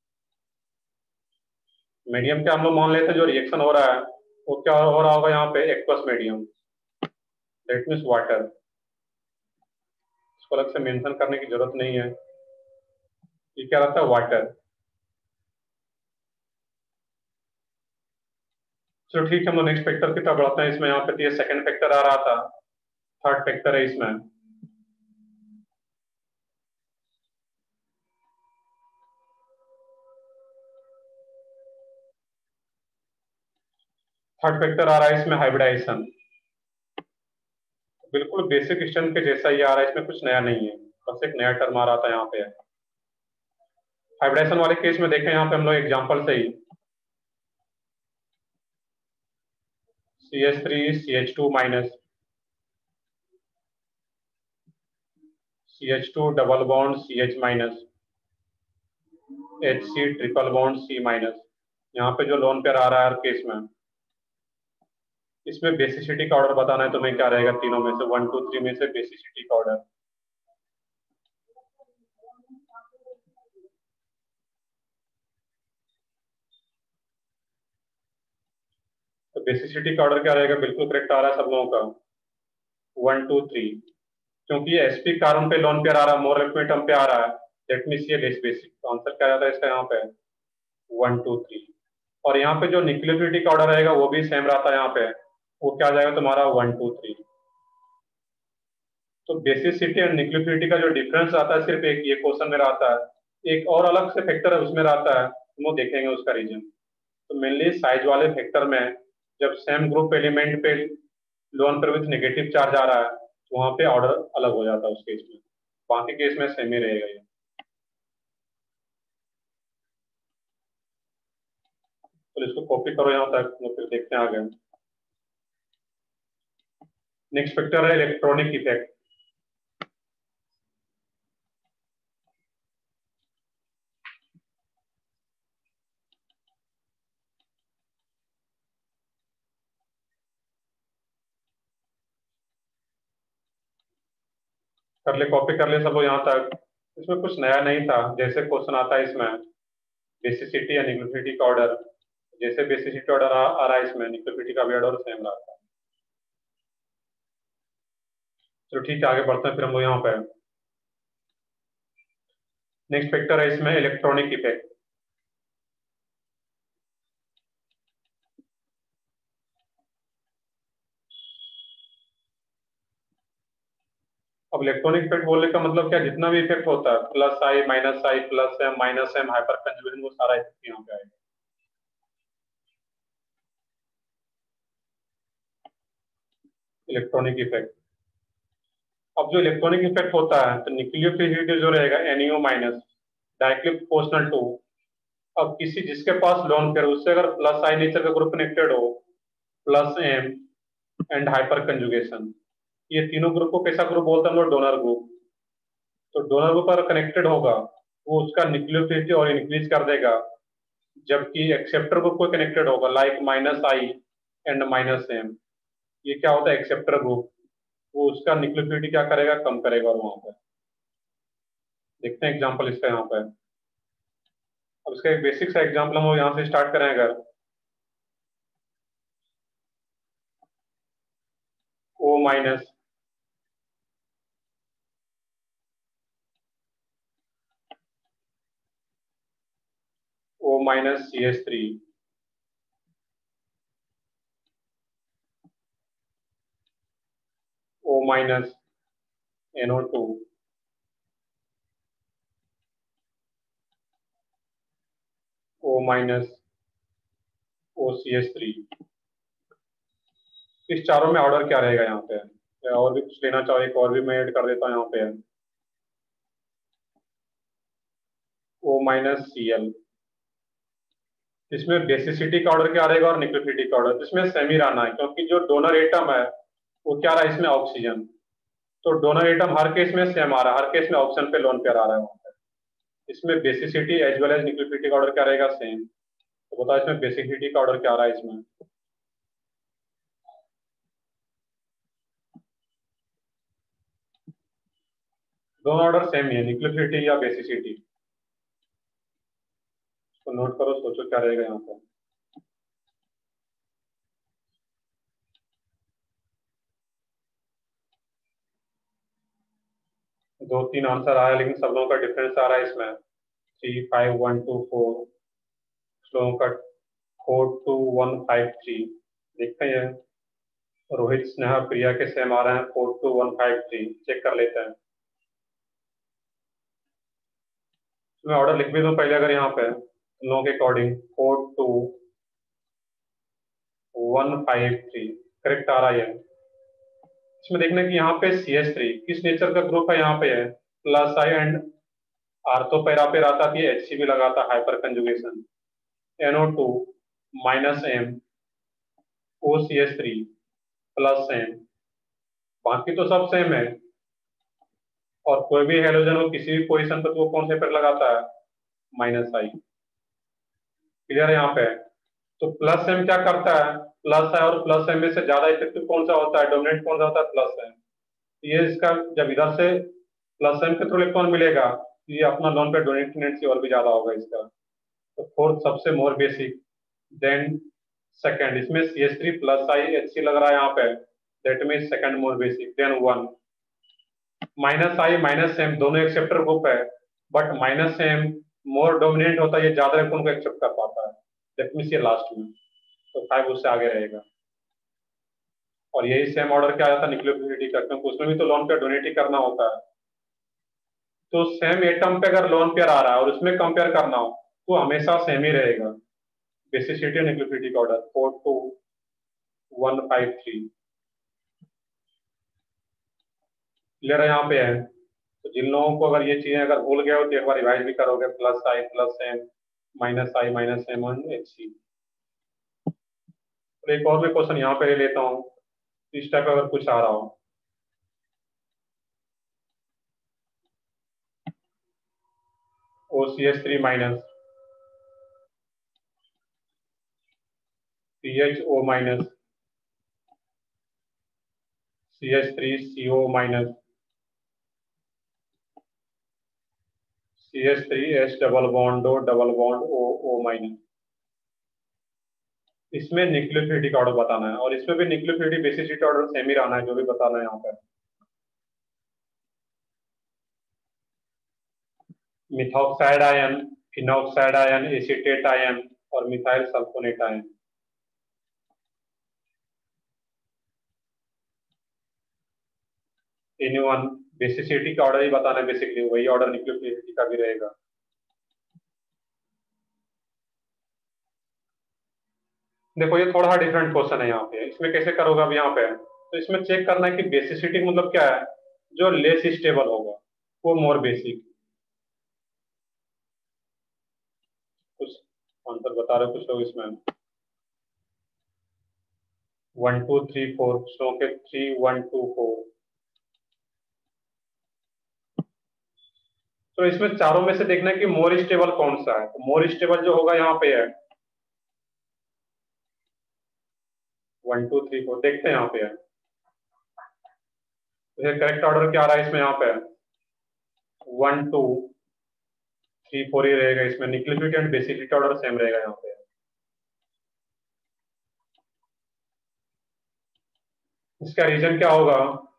मीडियम क्या हम लोग मान लेते हैं जो रिएक्शन हो रहा है वो क्या हो रहा होगा यहाँ पे, aqueous medium, that means water. इसको अलग से मेंशन करने की जरूरत नहीं है, ये क्या रहता है, वाटर। चलो ठीक है, हम लोग नेक्स्ट फैक्टर की तरफ बढ़ते हैं। इसमें यहाँ पे ये सेकंड फैक्टर आ रहा था, थर्ड फैक्टर है इसमें। थर्ड फैक्टर आ रहा है इसमें हाइब्रिडाइजेशन। बिल्कुल बेसिक स्ट्रेंथ के जैसा ही आ रहा है, इसमें कुछ नया नहीं है, बस एक नया टर्म आ रहा था यहाँ पे। हाइब्रिडाइजेशन वाले केस में देखें यहाँ पे हम लोग एग्जांपल से ही C H three C H two minus, C H two double bond C H minus, H C triple bond C minus. यहाँ पे जो लोन पेयर आ रहा है हर केस में, इसमें बेसिसिटी का ऑर्डर बताना है तो मैं क्या रहेगा, तीनों में से वन टू थ्री में से बेसिसिटी का ऑर्डर। तो बेसिसिटी का ऑर्डर क्या रहेगा, बिल्कुल करेक्ट आ रहा है सब लोगों का, वन टू थ्री। क्योंकि ये एसपी कार्बन पे लोन पेयर आ रहा है, मोर एटम पे आ रहा है, दैट मींस ये लेस बेसिक। तो आंसर क्या आता है इसका यहाँ पे, वन टू थ्री। और यहाँ पे जो न्यूक्लियोफिलिटी का ऑर्डर रहेगा वो भी सेम रहता है यहाँ पे, वो क्या आ जाएगा तुम्हारा, वन टू थ्री। तो बेसिसिटी और न्यूक्लियोफिलिटी का जो डिफरेंस आता है सिर्फ एक ये क्वेश्चन में आता है, एक और अलग से फैक्टर है उसमें रहता है, वो देखेंगे उसका रीजन। तो मेनली साइज वाले फैक्टर में जब सेम ग्रुप एलिमेंट पे lone pair with negative charge आ रहा है तो वहां पे ऑर्डर अलग हो जाता है उस केस में, बाकी केस में सेम ही रहेगा ये। तो इसको कॉपी करो यहाँ तक, तो फिर देखते हैं आगे। नेक्स्ट फैक्टर है इलेक्ट्रॉनिक इफेक्ट। कर ले, कॉपी कर ले सब लोग यहाँ तक। इसमें कुछ नया नहीं था, जैसे क्वेश्चन आता है इसमें बेसिसिटी या न्यूक्लियोसिटी का ऑर्डर, जैसे बेसिसिटी ऑर्डर आ, आ रहा है इसमें न्यूक्लियोसिटी का भी ऑर्डर सेम रहा था। चलो ठीक है, आगे बढ़ते हैं फिर हम लोग यहाँ पे। नेक्स्ट फैक्टर है इसमें इलेक्ट्रॉनिक इफेक्ट। अब इलेक्ट्रॉनिक इफेक्ट बोलने का मतलब क्या, जितना भी इफेक्ट होता है plus I minus I plus M minus M hyperconjugation, वो सारा इफेक्ट यहाँ पे आएगा। इलेक्ट्रॉनिक इफेक्ट, अब जो इलेक्ट्रॉनिक इफेक्ट होता है तो न्यूक्लियोफिलिटी जो रहेगा एनईओ माइनस डायरेक्टली प्रोपोर्शनल टू, अब किसी जिसके पास लोन पेयर उससे अगर प्लस आई नेचर का ग्रुप कनेक्टेड हो, plus M and hyperconjugation, ये तीनों ग्रुप को कैसा ग्रुप बोलते हैं हम लोग, डोनर ग्रुप। तो डोनर ग्रुप अगर कनेक्टेड होगा वो उसका न्यूक्लियोफिलिटी और इंक्रीज कर देगा, जबकि एक्सेप्टर ग्रुप को कनेक्टेड होगा like minus I and minus M, ये क्या होता है एक्सेप्टर ग्रुप, वो उसका न्यूक्लियोफिलिटी क्या करेगा, कम करेगा। और वहां पर देखते हैं एग्जांपल इसका यहाँ पे। अब इसका एक बेसिक सा एग्जांपल हम यहाँ से स्टार्ट करें, अगर O minus O minus C H three O minus N O two O minus O C H three, इस चारों में ऑर्डर क्या रहेगा यहाँ पे, या और भी कुछ लेना चाहो एक और भी मैं ऐड कर देता हूँ यहाँ पे, ओ माइनस सी एल। इसमें बेसिसिटी का ऑर्डर क्या रहेगा और न्यूक्लियोफिलिटी का ऑर्डर, इसमें सेमी रहना है क्योंकि जो डोनर एटम है वो क्या रहा है इसमें, ऑक्सीजन। तो डोनर एटम हर केस में सेम आ रहा है, हर केस में ऑप्शन पे लोन पेयर आ रहा है वहाँ पे। इसमें basicity as well as nucleophilicity का ऑर्डर क्या रहेगा, सेम। तो बताओ इसमें बेसिसिटी का ऑर्डर क्या आ रहा है इसमें, दोनों ऑर्डर सेम ही है, न्यूक्लियोफिलिटी या बेसिसिटी। तो नोट करो, सोचो क्या रहेगा यहाँ पे। दो तीन आंसर आया लेकिन सब लोगों का डिफरेंस आ रहा है इसमें, three five one two four, लोगों का four two one five three. देखते हैं रोहित स्नेहा प्रिया के सेम आ रहे हैं, four two one five three, check कर लेते हैं। मैं ऑर्डर लिख भी दूं पहले, अगर यहाँ पे नो के according four two one five three correct आ रहा है। इसमें देखना कि यहाँ पे सी एच थ्री किस नेचर का ग्रुप है, यहाँ पे है plus I and ortho para पे आता थी, एच सी भी लगाता hyperconjugation, N O two minus M O C H three plus M, बाकी तो सब सेम है। और कोई भी हेलोजन हो किसी भी पोजीशन पर तो वो कौन से पेड़ लगाता है, माइनस आई। क्लियर है यहाँ पे। तो प्लस एम क्या करता है, प्लस है और प्लस एम में से ज्यादा इफेक्टिव कौन सा होता है, डोमिनेट कौन सा होता है, प्लस एम। ये इसका जब इधर से प्लस एम के थ्रू इलेक्ट्रॉन मिलेगा ये अपना लोन पे डोनेट से और भी ज्यादा होगा इसका। तो फोर्थ सबसे मोर बेसिक, देन सेकंड, इसमें C H three plus I H C लग रहा है यहाँ पे, that mean second more basic, then one minus I minus M, दोनों एक्सेप्टर ग्रुप है but minus M more dominant होता है, ये ज्यादा इलेक्ट्रॉन को एक्सेप्ट कर पाता है, दैट मीन्स ये लास्ट में। तो फाइव उससे आगे रहेगा। और यही सेम ऑर्डर क्या आता है न्यूक्लियोफिलिटी का, क्योंकि उसमें भी तो लोन पे डोनेट ही करना होता है। तो सेम एटम पे अगर लोन पेयर आ रहा है और उसमें कंपेयर करना हो तो हमेशा सेम ही रहेगा। बेसिसिटी एंड न्यूक्लियोफिलिटी का order four two one five three. Clear है यहाँ पे है। तो जिन लोगों को अगर ये चीजें अगर भूल गए हो तो एक बार रिवाइज भी करोगे, plus I plus M minus I minus M on H C. तो एक और भी क्वेश्चन यहाँ पे ले लेता हूँ, इस टाइप अगर कुछ आ रहा हो। O C H three minus C H O minus C H three C O minus C H three H double bond O double bond O O minus. इसमें न्यूक्लियोफिलिटी का ऑर्डर बताना है और इसमें भी न्यूक्लियोफिलिटी बेसिसिटी ऑर्डर सेम ही रहना है, जो भी बताना है यहाँ पर। Methoxide ion, phenoxide ion, acetate ion और मिथाइल सल्फोनेट आयन। इन वन बेसिसिटी का ऑर्डर ही बताना है बेसिकली, वही ऑर्डर न्यूक्लियोफिलिटी का भी रहेगा। देखो ये थोड़ा डिफरेंट क्वेश्चन है यहाँ पे, इसमें कैसे करोगे अब यहाँ पे। तो इसमें चेक करना है कि बेसिसिटी मतलब क्या है, जो लेस स्टेबल होगा वो मोर बेसिक। कुछ आंसर बता रहे कुछ लोग इसमें। वन टू थ्री फोर, सो के थ्री वन टू फोर। तो इसमें चारों में से देखना है कि मोर स्टेबल कौन सा है। तो मोर स्टेबल जो होगा यहाँ पे है वन टू थ्री फोर। देखते हैं यहाँ पे है, तो करेक्ट ऑर्डर क्या आ रहा है इसमें, यहाँ पे वन टू थ्री फोर ही रहेगा। इसमें nucleophilicity and basicity order same रहेगा यहाँ पे। इसका रीजन क्या होगा,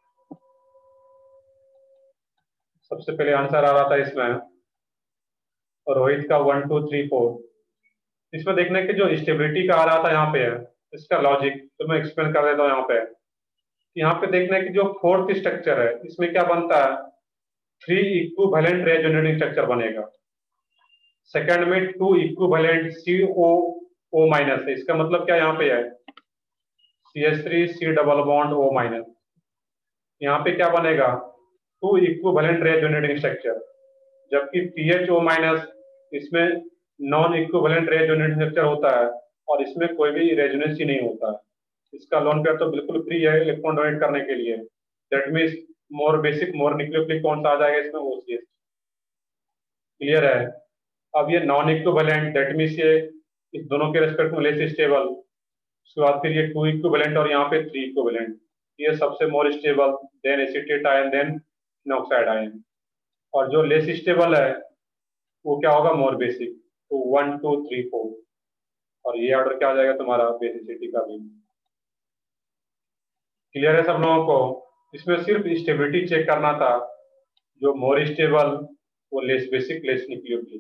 सबसे पहले आंसर आ रहा था इसमें रोहित का वन टू थ्री फोर। इसमें देखने के जो स्टेबिलिटी का आ रहा था यहाँ पे है, इसका लॉजिक तो मैं एक्सप्लेन कर देता हूँ यहाँ पे। यहाँ पे देखने की जो फोर्थ स्ट्रक्चर है इसमें क्या बनता है, थ्री इक्विवेलेंट रेजोनेटिंग स्ट्रक्चर बनेगा। सेकंड में two equivalent C O O minus है। इसका मतलब क्या यहाँ पे है C H three C double bond O minus. यहाँ पे क्या बनेगा टू इक्विवेलेंट रेजोनेटिंग स्ट्रक्चर, जबकि पी एच ओ माइनस इसमें नॉन इक्विवेलेंट रेजोनेटिंग स्ट्रक्चर होता है और इसमें कोई भी रेजोनेंस ही नहीं होता है। इसका लोन पेयर तो बिल्कुल फ्री है इलेक्ट्रॉन डोनेट करने के लिए। That means more basic more nucleophilic कौन सा आ जाएगा इसमें, ओ सी एच। क्लियर है। अब ये नॉन इक्विवेलेंट दैट मीन्स ये इस दोनों के रेस्पेक्ट में लेस स्टेबल। उसके बाद फिर ये टू इक्विवेलेंट और यहाँ पे थ्री इक्विवेलेंट, ये सबसे more stable, then acetate ion, then phenoxide ion. और जो लेस स्टेबल है वो क्या होगा मोर बेसिक। तो वन टू थ्री फोर, और ये ऑर्डर क्या आ जाएगा तुम्हारा बेसिसिटी का भी। क्लियर है सब लोगों को। इसमें सिर्फ स्टेबिलिटी चेक करना था, जो मोर स्टेबल वो लेस बेसिक लेस न्यूक्लियोफिलिक।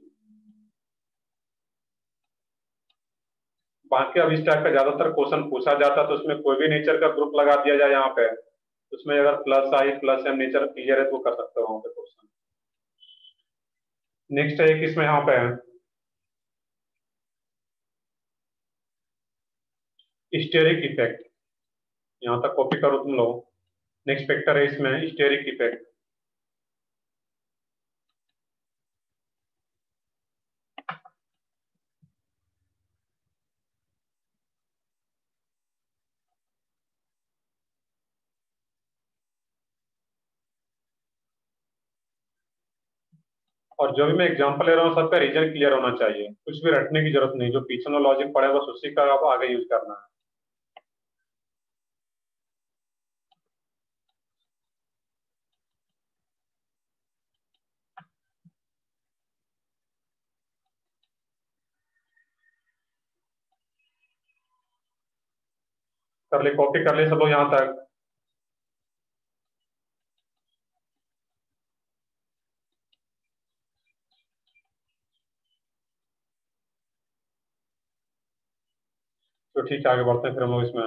बाकी अब इस टाइप का ज्यादातर क्वेश्चन पूछा जाता तो उसमें कोई भी नेचर का ग्रुप लगा दिया जाए यहाँ पे, उसमें अगर plus I plus M nature clear है तो कर सकते हो वहां पे क्वेश्चन। नेक्स्ट है एक इसमें यहाँ पे स्टेरिक इफेक्ट, यहाँ तक कॉपी करो तुम लोग। नेक्स्ट फैक्टर है इसमें स्टेरिक इफेक्ट। और जो भी मैं एग्जांपल ले रहा हूँ सबका रीजन क्लियर होना चाहिए, कुछ भी रटने की जरूरत नहीं। जो पीछे में लॉजिक पड़े बस उसी का आप आगे यूज करना है। कर ले, कॉपी कर ले सब लोग यहाँ तक। तो ठीक है आगे बढ़ते हैं फिर हम लोग इसमें।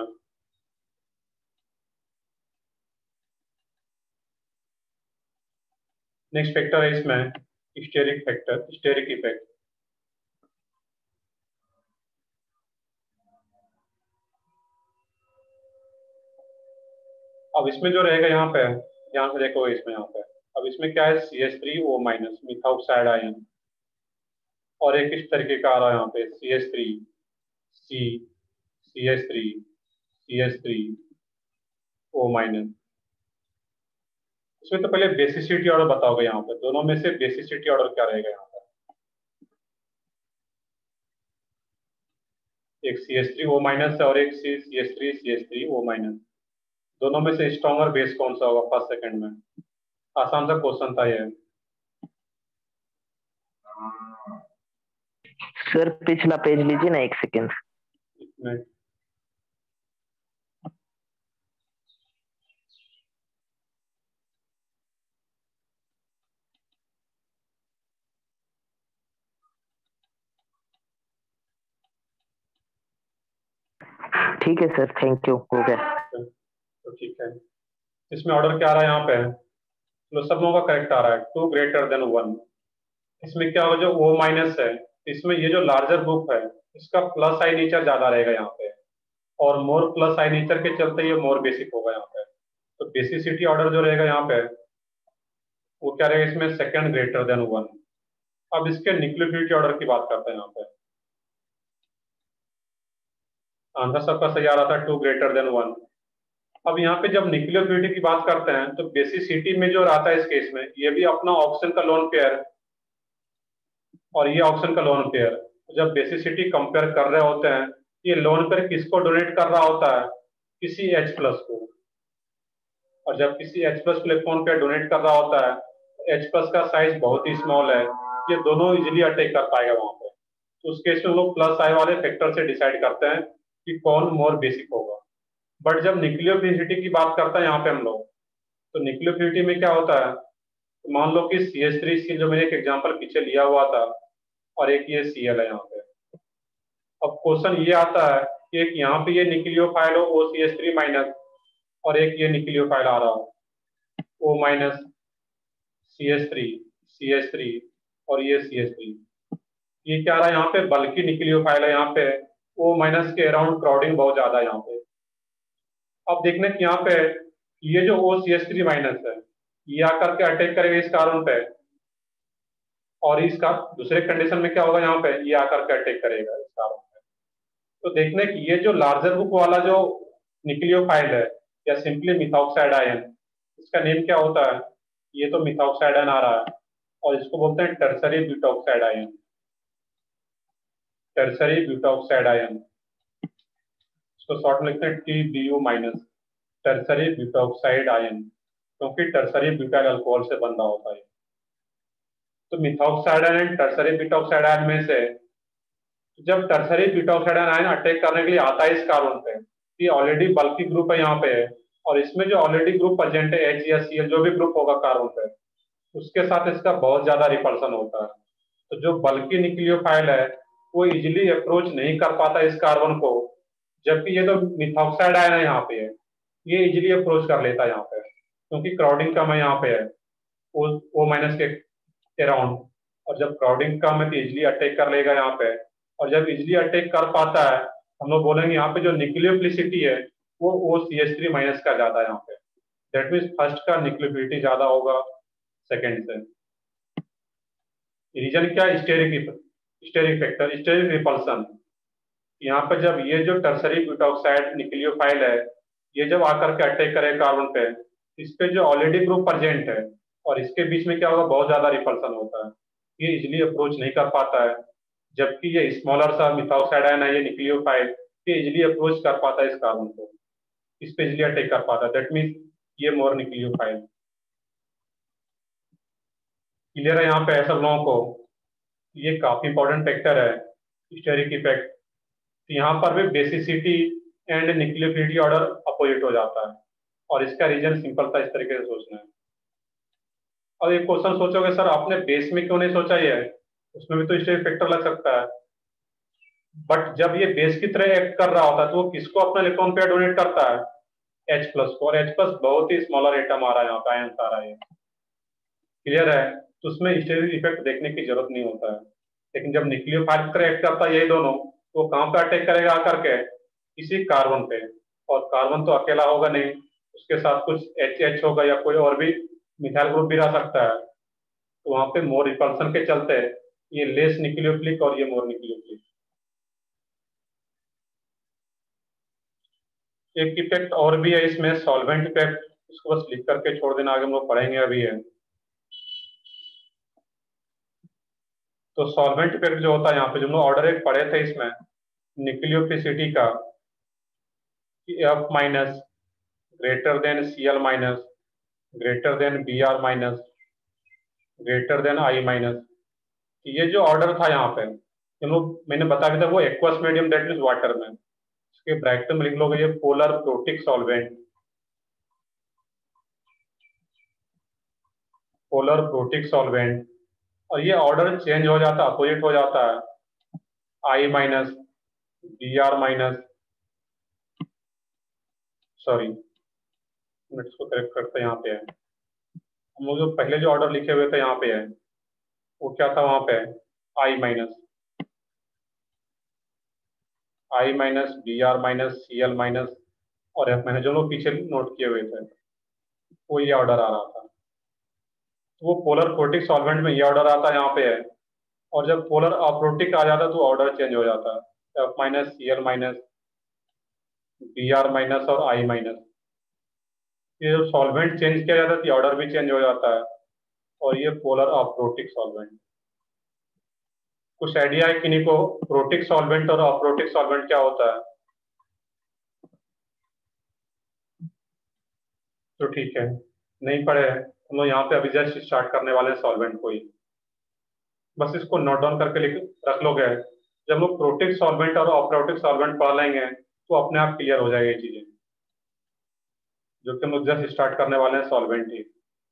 नेक्स्ट फैक्टर है इसमें स्टेरिक फैक्टर, स्टेरिक इफेक्ट। अब इसमें जो रहेगा यहाँ पे, ध्यान से देखो इसमें यहाँ पे, अब इसमें क्या है, C H three O minus methoxide ion, और एक इस तरीके का आ रहा है यहाँ पे C H three C C H three C H three O minus. इसमें तो पहले बेसिसिटी ऑर्डर बताओगे यहाँ पे, दोनों में से बेसिसिटी ऑर्डर क्या रहेगा यहाँ पे। एक C H three O minus है और एक C H three C H three O minus, दोनों में से स्ट्रॉन्गर बेस कौन सा होगा फर्स्ट सेकंड में। आसान सा क्वेश्चन था ये। सर पिछला पेज लीजिए ना, एक सेकेंड। इसमें ठीक है सर, थैंक यू, हो गया। तो ठीक है, इसमें ऑर्डर क्या आ रहा है यहाँ पे, तो सब लोगों का करेक्ट आ रहा है, टू ग्रेटर देन वन। इसमें क्या होगा, जो ओ माइनस है, इसमें ये जो लार्जर ग्रुप है इसका प्लस आई नेचर ज्यादा रहेगा यहाँ पे, और मोर प्लस आई नेचर के चलते ये मोर बेसिक होगा यहाँ पे। तो बेसिसिटी ऑर्डर जो रहेगा यहाँ पे वो क्या रहेगा, इसमें सेकंड ग्रेटर देन वन। अब इसके न्यूक्लियोफिलिटी ऑर्डर की बात करते हैं यहाँ पे। आंसर सबका सही आ रहा था, टू ग्रेटर देन वन। अब यहाँ पे जब न्यूक्लियोफिलिटी की बात करते हैं तो बेसिसिटी में जो आता है इस केस में, ये भी अपना ऑक्सीजन का लोन पेयर और ये ऑक्सीजन का लोन पेयर, जब बेसिसिटी कंपेयर कर रहे होते हैं, ये लोन पेयर किसको डोनेट कर रहा होता है, किसी H प्लस को। और जब किसी H plus electron pair donate कर रहा होता है, H प्लस का साइज बहुत ही स्मॉल है, ये दोनों इजीली अटैक कर पाएगा वहां पे। तो उस केस में लोग प्लस आई वाले फैक्टर से डिसाइड करते हैं कि कौन मोर बेसिक होगा। बट जब न्यूक्लियोफिलिटी की बात करते हैं यहाँ पे हम लोग, तो न्यूक्लियोफिलिटी में क्या होता है, तो मान लो कि सी एच थ्री सी जो मैंने एक एग्जांपल पीछे लिया हुआ था, और एक ये सी एल है यहाँ पे। अब क्वेश्चन ये आता है कि एक यहाँ पे ये न्यूक्लियोफाइल हो O C H three minus, और एक ये न्यूक्लियोफाइल आ रहा हो O minus C H three C H three और ये सी एच थ्री। ये क्या रहा है यहाँ पे, बल्कि न्यूक्लियोफाइल है यहाँ पे, ओ माइनस के अराउंड क्राउडिंग बहुत ज्यादा है यहाँ पे। अब देखने की यहाँ पे ये जो O C H three minus है, ये आकर के अटैक करेगा इस कार्बन पे, और इसका दूसरे कंडीशन में क्या होगा यहाँ पे, ये आकर के अटैक करेगा इस कार्बन पे। तो देखने की ये जो लार्जर ग्रुप वाला जो न्यूक्लियोफाइल है, या सिंपली मिथॉक्साइड आयन, इसका नेम क्या होता है, ये तो मिथॉक्साइड आयन आ रहा है, और इसको बोलते हैं tertiary butoxide ion, tertiary butoxide ion, इसको शॉर्ट में लिखते हैं T B U minus, tertiary butoxide ion, क्योंकि टर्सरी ब्यूटाइल अल्कोहल से बन रहा होता है। तो methoxide ion tertiary butoxide ion में से जब टर्सरी ब्यूटॉक्साइड आयन अटैक करने के लिए आता है इस कार्बन पे, ये ऑलरेडी बल्कि ग्रुप है यहाँ पे है, और इसमें जो ऑलरेडी ग्रुप प्रेजेंट है एच या सी एल जो भी ग्रुप होगा कार्बन पे, उसके साथ इसका बहुत ज्यादा रिपल्सन होता है। तो जो बल्कि न्यूक्लियोफाइल है वो इजिली अप्रोच नहीं कर पाता इस कार्बन को, जबकि ये तो मिथॉक्साइड आयन है यहाँ पे है, ये इजिली अप्रोच कर लेता है यहाँ पे, क्योंकि क्राउडिंग कम है यहाँ पे है ओ ओ माइनस के अराउंड, और जब क्राउडिंग कम है तो इजिली अटैक कर लेगा यहाँ पे, और जब इजिली अटैक कर पाता है हम लोग बोलेंगे यहाँ पे जो न्यूक्लियोफिलिसिटी है वो O C H three minus का ज्यादा है यहाँ पे। दैट मीन्स फर्स्ट का न्यूक्लियोफिलिटी ज्यादा होगा सेकेंड से। रीजन क्या, steric steric factor, steric repulsion. यहाँ पे जब ये जो टर्सरी ब्यूटॉक्साइड न्यूक्लियोफाइल है, ये जब आकर के अटैक करे कार्बन पे, इस पे जो ऑलरेडी ग्रुप प्रेजेंट है और इसके बीच में क्या होगा, बहुत ज्यादा रिपल्सन होता है, ये इजिली अप्रोच नहीं कर पाता है, जबकि ये स्मॉलर सा मिथॉक्साइड आयन है ये न्यूक्लियोफाइल, ये इजिली अप्रोच कर पाता है इस कार्बन को, इस पे इजिली अटैक कर पाता है। दैट मीन्स ये मोर न्यूक्लियोफाइल। क्लियर है यहाँ पे सब लोगों को, ये काफी इंपॉर्टेंट फैक्टर है स्टेरिक इफेक्ट। तो यहाँ पर भी basicity and nucleophilicity order opposite हो जाता है, और इसका रीजन सिंपल था, इस तरीके से सोचना है। अब एक क्वेश्चन सोचोगे सर आपने बेस में क्यों नहीं सोचा, ये उसमें भी तो स्टेरिक फैक्टर लग सकता है, बट जब ये बेस की तरह एक्ट कर रहा होता है तो वो किसको अपना इलेक्ट्रॉन पेयर डोनेट करता है, H प्लस को, और H प्लस बहुत ही स्मॉलर एटम आ रहा है यहाँ पे, आयन आ रहा है, क्लियर है? तो उसमें स्टेरिक इफेक्ट देखने की जरूरत नहीं होता है। लेकिन जब न्यूक्लियोफाइल की तरह एक्ट करता है यही दोनों, तो कहाँ पे अटैक करेगा आकर के? इसी कार्बन पे। और कार्बन तो अकेला होगा नहीं, उसके साथ कुछ एच एच होगा या कोई और भी मिथाइल ग्रुप भी रह सकता है। तो वहां पे मोर रिपल्सन के चलते ये लेस न्यूक्लियोफिलिक और ये मोर न्यूक्लियोफिलिक। एक इफेक्ट और भी है इसमें, सॉल्वेंट इफेक्ट। इसको बस लिख करके छोड़ देना, आगे हम लोग पढ़ेंगे अभी है। तो सॉल्वेंट इफेक्ट जो होता है यहाँ पे, जो हम लोग ऑर्डर एक पढ़े थे इसमें न्यूक्लियोफिसिटी का, F minus greater than C L minus greater than B R minus greater than I minus. ये जो ऑर्डर था यहाँ पे, हम लोग मैंने बताया भी था, वो aqueous medium that means water में। इसके ब्रैकेट में लिख लोगे ये polar protic solvent, polar protic solvent. और ये ऑर्डर चेंज हो जाता है, अपोजिट हो जाता है, I minus B R minus, sorry इसको करेक्ट करते हैं, यहाँ पे है हम लोग जो पहले जो ऑर्डर लिखे हुए थे यहाँ पे है, वो क्या था वहां पे, I minus I minus B R minus C L minus और एफ माइनस, जो लोग पीछे नोट किए हुए थे वो ये ऑर्डर आ रहा था। तो वो पोलर प्रोटिक सॉल्वेंट में ये ऑर्डर आता है यहाँ पे है। और जब पोलर अप्रोटिक आ जाता है तो ऑर्डर चेंज हो जाता है, F minus C L minus B R minus और आई माइनस। ये जब सॉल्वेंट चेंज किया जाता है तो ऑर्डर भी चेंज हो जाता है, और ये पोलर अप्रोटिक सॉल्वेंट। कुछ आइडिया है किन्हीं को प्रोटिक सॉल्वेंट और अप्रोटिक सॉल्वेंट क्या होता है? तो ठीक है, नहीं पढ़े हैं हम लोग यहाँ पे, अभी जस्ट स्टार्ट करने वाले हैं सॉल्वेंट को ही। बस इसको नोट डाउन करके लिख रख लोगे। जब लोग प्रोटिक सॉल्वेंट और अप्रोटिक सॉल्वेंट पढ़ लेंगे तो अपने आप क्लियर हो जाएगी ये चीजें, जो कि हम लोग जस्ट स्टार्ट करने वाले हैं सॉल्वेंट ही।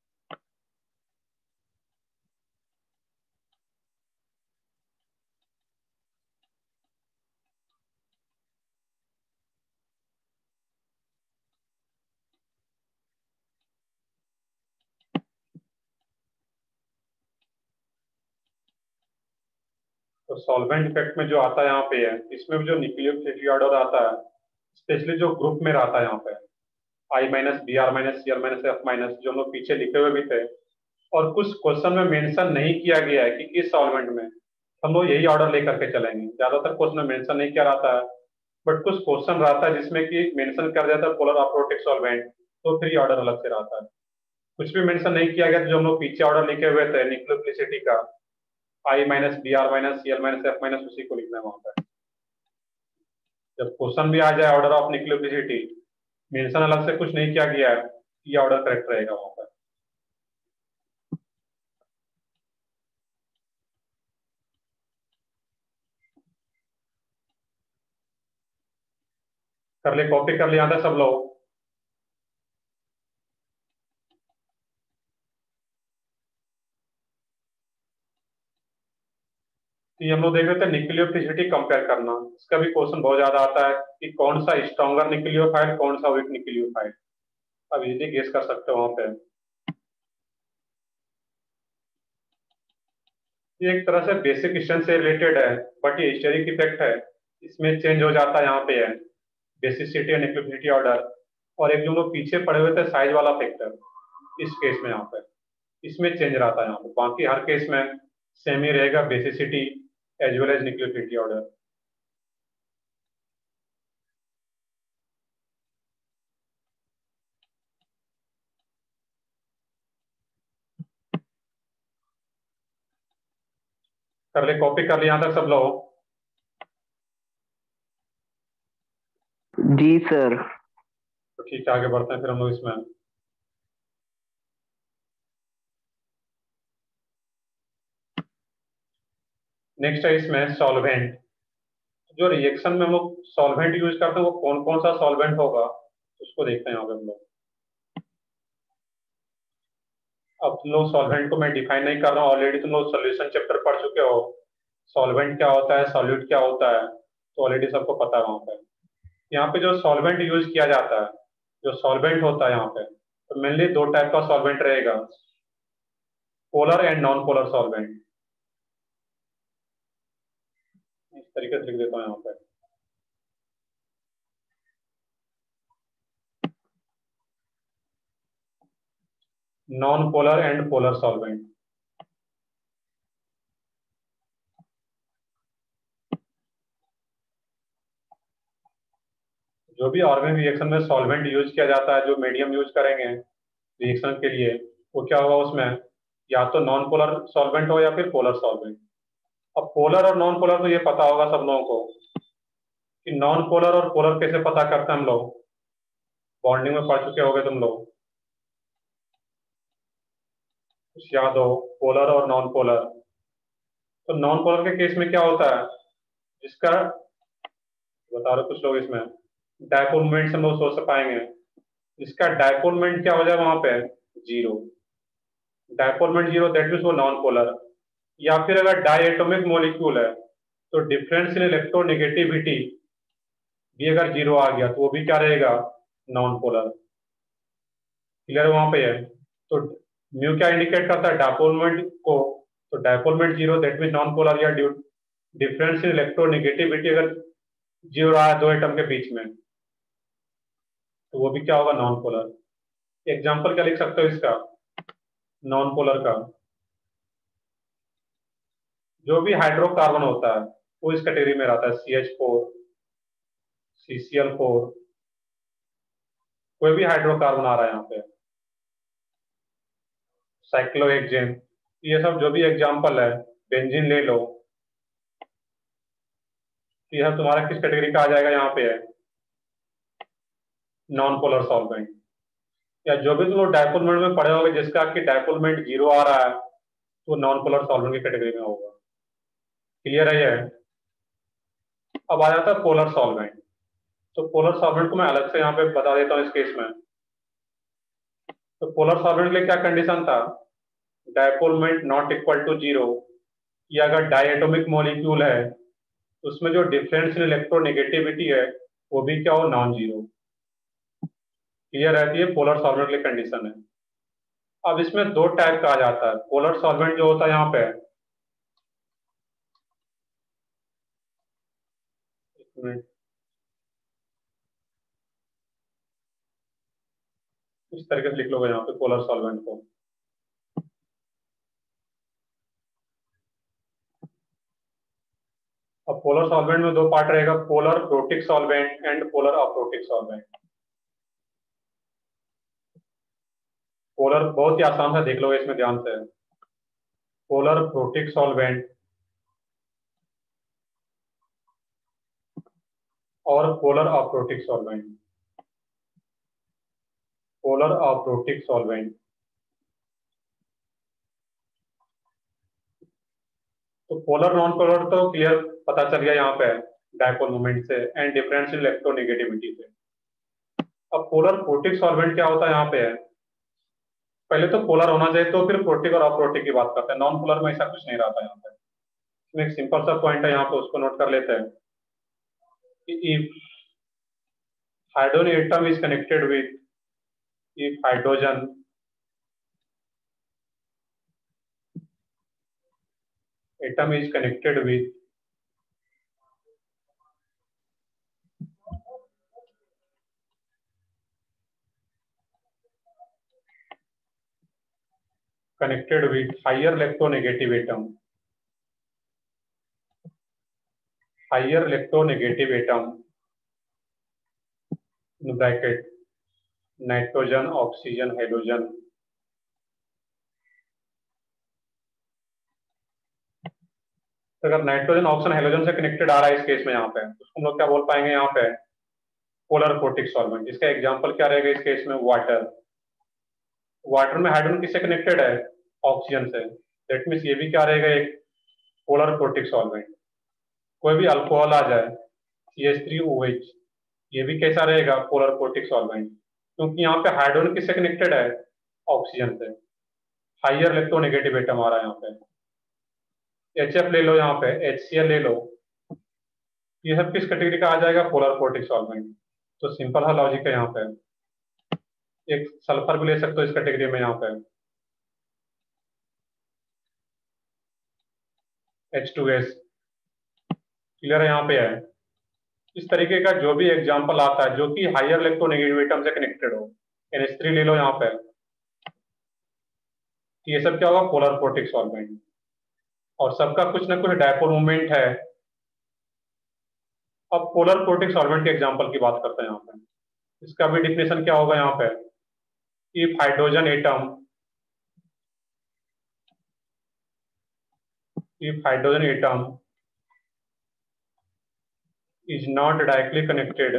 तो सॉल्वेंट इफेक्ट में जो आता है यहाँ पे है, इसमें भी जो न्यूक्लियोफिलिक ऑर्डर आता है, स्पेशली जो ग्रुप में रहता है यहाँ पे, I minus B R minus C L minus F minus, जो हम लोग पीछे लिखे हुए भी थे। और कुछ क्वेश्चन में मेंशन नहीं किया गया है कि किस सॉल्वेंट में, हम लोग यही ऑर्डर लेकर के चलेंगे। ज्यादातर क्वेश्चन में मेंशन नहीं किया रहता है, बट कुछ क्वेश्चन रहता है जिसमें कि मेंशन कर देता है पोलर अप्रोटिक सॉल्वेंट, तो फिर ये ऑर्डर अलग से रहता है। कुछ भी मेंशन नहीं किया गया तो जो हम लोग पीछे ऑर्डर लिखे हुए थे न्यूक्लियोफिलिसिटी का, I minus B R minus C L minus F minus, उसी को लिखना है वहां पर। जब क्वेश्चन भी आ जाए ऑर्डर ऑफ न्यूक्लियोफिलिसिटी, मेंशन अलग से कुछ नहीं किया गया है, ये ऑर्डर करेक्ट रहेगा वहां पर। कर ले, कॉपी कर लिया था सब लोग? तो ये हम लोग देख रहे थे न्यूक्लियोफिलिसिटी कंपेयर करना। इसका भी क्वेश्चन बहुत ज्यादा आता है कि कौन सा स्ट्रॉन्गर न्यूक्लियोफाइल, कौन सा वीक न्यूक्लियोफाइल। अब इजीली गेस कर सकते हो वहां पे। ये एक तरह से बेसिक स्ट्रेंथ से रिलेटेड है, बट ये स्टेरिक इफेक्ट है, इसमें चेंज हो जाता है यहाँ पे है बेसिसिटी एंड न्यूक्लियोफिलिटी ऑर्डर। और एक जो लोग पीछे पढ़े हुए थे साइज वाला फैक्टर, इस केस में यहाँ पे इसमें चेंज रहता है यहाँ पे। बाकी हर केस में सेम ही रहेगा, basicity as well as nucleophilicity order. कर ले, कॉपी कर ले यहाँ तक सब लोग? जी सर। तो ठीक है, आगे बढ़ते हैं फिर हम लोग इसमें। नेक्स्ट है इसमें सॉल्वेंट। जो रिएक्शन में हम लोग सॉल्वेंट यूज करते हैं वो कौन कौन सा सॉल्वेंट होगा, उसको देखते हैं यहाँ पे हम लोग। अब तुम लोग सॉल्वेंट को मैं डिफाइन नहीं कर रहा हूँ, ऑलरेडी तुम लोग सॉल्यूशन चैप्टर पढ़ चुके हो। सॉल्वेंट क्या होता है, सॉल्यूट क्या होता है, तो ऑलरेडी सबको पता है वहां पे। यहाँ पे जो सॉल्वेंट यूज किया जाता है, जो सॉल्वेंट होता है यहाँ पे, तो मेनली दो टाइप का सॉल्वेंट रहेगा। Polar and non polar solvent. इस तरीके से लिख देता हूँ यहाँ पे। Non polar and polar solvent. जो भी ऑर्गेनिक रिएक्शन में सॉल्वेंट यूज किया जाता है, जो मीडियम यूज करेंगे रिएक्शन के लिए, वो क्या होगा उसमें, या तो नॉन पोलर सॉल्वेंट हो या फिर पोलर सॉल्वेंट। अब पोलर और नॉन पोलर तो ये पता होगा सब लोगों को कि नॉन पोलर और पोलर कैसे पता करते हैं हम लोग, बॉन्डिंग में पढ़ चुके होंगे तुम लोग, कुछ याद हो, पोलर और नॉन पोलर। तो नॉन पोलर के केस में क्या होता है, जिसका बता रहे कुछ लोग इसमें डायपोल मोमेंट से हम लोग सोच पाएंगे, इसका डायपोल मोमेंट क्या हो जाए वहां पे, zero. Dipole moment zero, that means वो नॉन पोलर। या फिर अगर डायएटॉमिक मॉलिक्यूल है तो डिफरेंस इन इलेक्ट्रोनेगेटिविटी भी अगर जीरो आ गया तो वो भी क्या रहेगा, नॉन पोलर। क्लियर वहां पे है। तो म्यू क्या इंडिकेट करता है, डायपोल मोमेंट को। तो dipole moment zero, that means non polar. या डिफरेंस इन इलेक्ट्रोनेगेटिविटी अगर जीरो रहा है दो एटम के बीच में तो वो भी क्या होगा, नॉन पोलर। एग्जाम्पल क्या लिख सकते हो इसका, नॉन पोलर का, जो भी हाइड्रोकार्बन होता है वो इस कैटेगरी में रहता है, C H four, C C L four, कोई भी हाइड्रोकार्बन आ रहा है यहाँ पे, साइक्लोहेक्सेन, ये सब जो भी एग्जाम्पल है, बेंजीन ले लो, तो यह तुम्हारा किस कैटेगरी का आ जाएगा, यहाँ पे है नॉन पोलर सॉल्वेंट। या जो भी तुम लोग डायपोल मोमेंट में पढ़े होगे जिसका कि डायपोल मोमेंट जीरो आ रहा है तो नॉन पोलर सॉल्वेंट की कैटेगरी में होगा। क्लियर है ये। अब आ जाता है पोलर सॉल्वेंट। तो पोलर सॉल्वेंट को मैं अलग से यहाँ पे बता देता हूँ इस केस में। तो पोलर सॉल्वेंट के लिए क्या कंडीशन था, dipole moment not equal to zero, या अगर डायएटॉमिक मॉलिक्यूल है तो उसमें जो डिफरेंस इन इलेक्ट्रोनेगेटिविटी है वो भी क्या हो, नॉन जीरो। क्लियर रहती है, पोलर सॉल्वेंट के लिए कंडीशन है। अब इसमें दो टाइप का आ जाता है पोलर सॉल्वेंट जो होता है यहाँ पे, एक मिनट, इस तरीके से लिख लोगे यहाँ पे पोलर सॉल्वेंट को। अब पोलर सॉल्वेंट में दो पार्ट रहेगा, polar protic solvent and polar aprotic solvent. Polar बहुत ही आसान से देख लोगे इसमें ध्यान से, पोलर प्रोटिक सॉल्वेंट और polar aprotic solvent. Polar aprotic solvent, तो पोलर नॉन पोलर तो क्लियर पता चल गया यहाँ पे, डायपोल मोमेंट से एंड डिफरेंस इन इलेक्ट्रोनेगेटिविटी से। अब पोलर प्रोटिक सॉल्वेंट क्या होता है यहाँ पे है, पहले तो पोलर होना चाहिए तो फिर प्रोटिक और अप्रोटिक की बात करते हैं, नॉन पोलर में ऐसा कुछ नहीं रहता यहाँ पे। इसमें एक सिंपल सा पॉइंट है यहाँ पे, उसको नोट कर लेते हैं कि if hydrogen atom is connected with, if hydrogen atom is connected with connected with higher electronegative atom, higher electronegative atom in bracket nitrogen, oxygen, hydrogen, तो अगर नाइट्रोजन ऑक्सीजन हाइड्रोजन से कनेक्टेड आ रहा है इस केस में यहाँ पे, उसको हम लोग क्या बोल पाएंगे यहाँ पे, पोलर प्रोटिक सॉल्वेंट। इसका एग्जांपल क्या रहेगा इस केस में, वाटर। वाटर में हाइड्रोजन किससे कनेक्टेड है, ऑक्सीजन से, दैट मीन्स ये भी क्या रहेगा, एक पोलर प्रोटिक सॉल्वेंट। कोई भी अल्कोहल आ जाए, C H three O H, ये भी कैसा रहेगा, पोलर प्रोटिक सॉल्वेंट, क्योंकि यहाँ पे हाइड्रोजन किससे कनेक्टेड है, ऑक्सीजन से, हाइयर इलेक्ट्रोनेगेटिव एटम आ रहा है यहाँ पे। एच एफ ले लो, यहाँ पे एच सी एल ले लो, ये सब किस कैटेगरी का आ जाएगा, पोलर प्रोटिक सॉल्वेंट। तो सिंपल सा लॉजिक है यहाँ पे। एक सल्फर भी ले सकते हो इस कैटेगरी में यहाँ पे, एच टू एस। क्लियर है? यहाँ पे है। इस तरीके का जो भी एग्जाम्पल आता है जो कि हायर इलेक्ट्रोनेगेटिव एटम से कनेक्टेड हो, एन एच थ्री ले लो यहाँ पे, ये सब क्या होगा? Polar protic solvent. और सबका कुछ ना कुछ डायपोल मूवमेंट है। अब पोलर प्रोटिक सॉल्वेंट के एग्जांपल की बात करते हैं यहाँ पे। इसका भी डिफिनेशन क्या होगा यहाँ पे? If hydrogen atom if hydrogen atom is not directly connected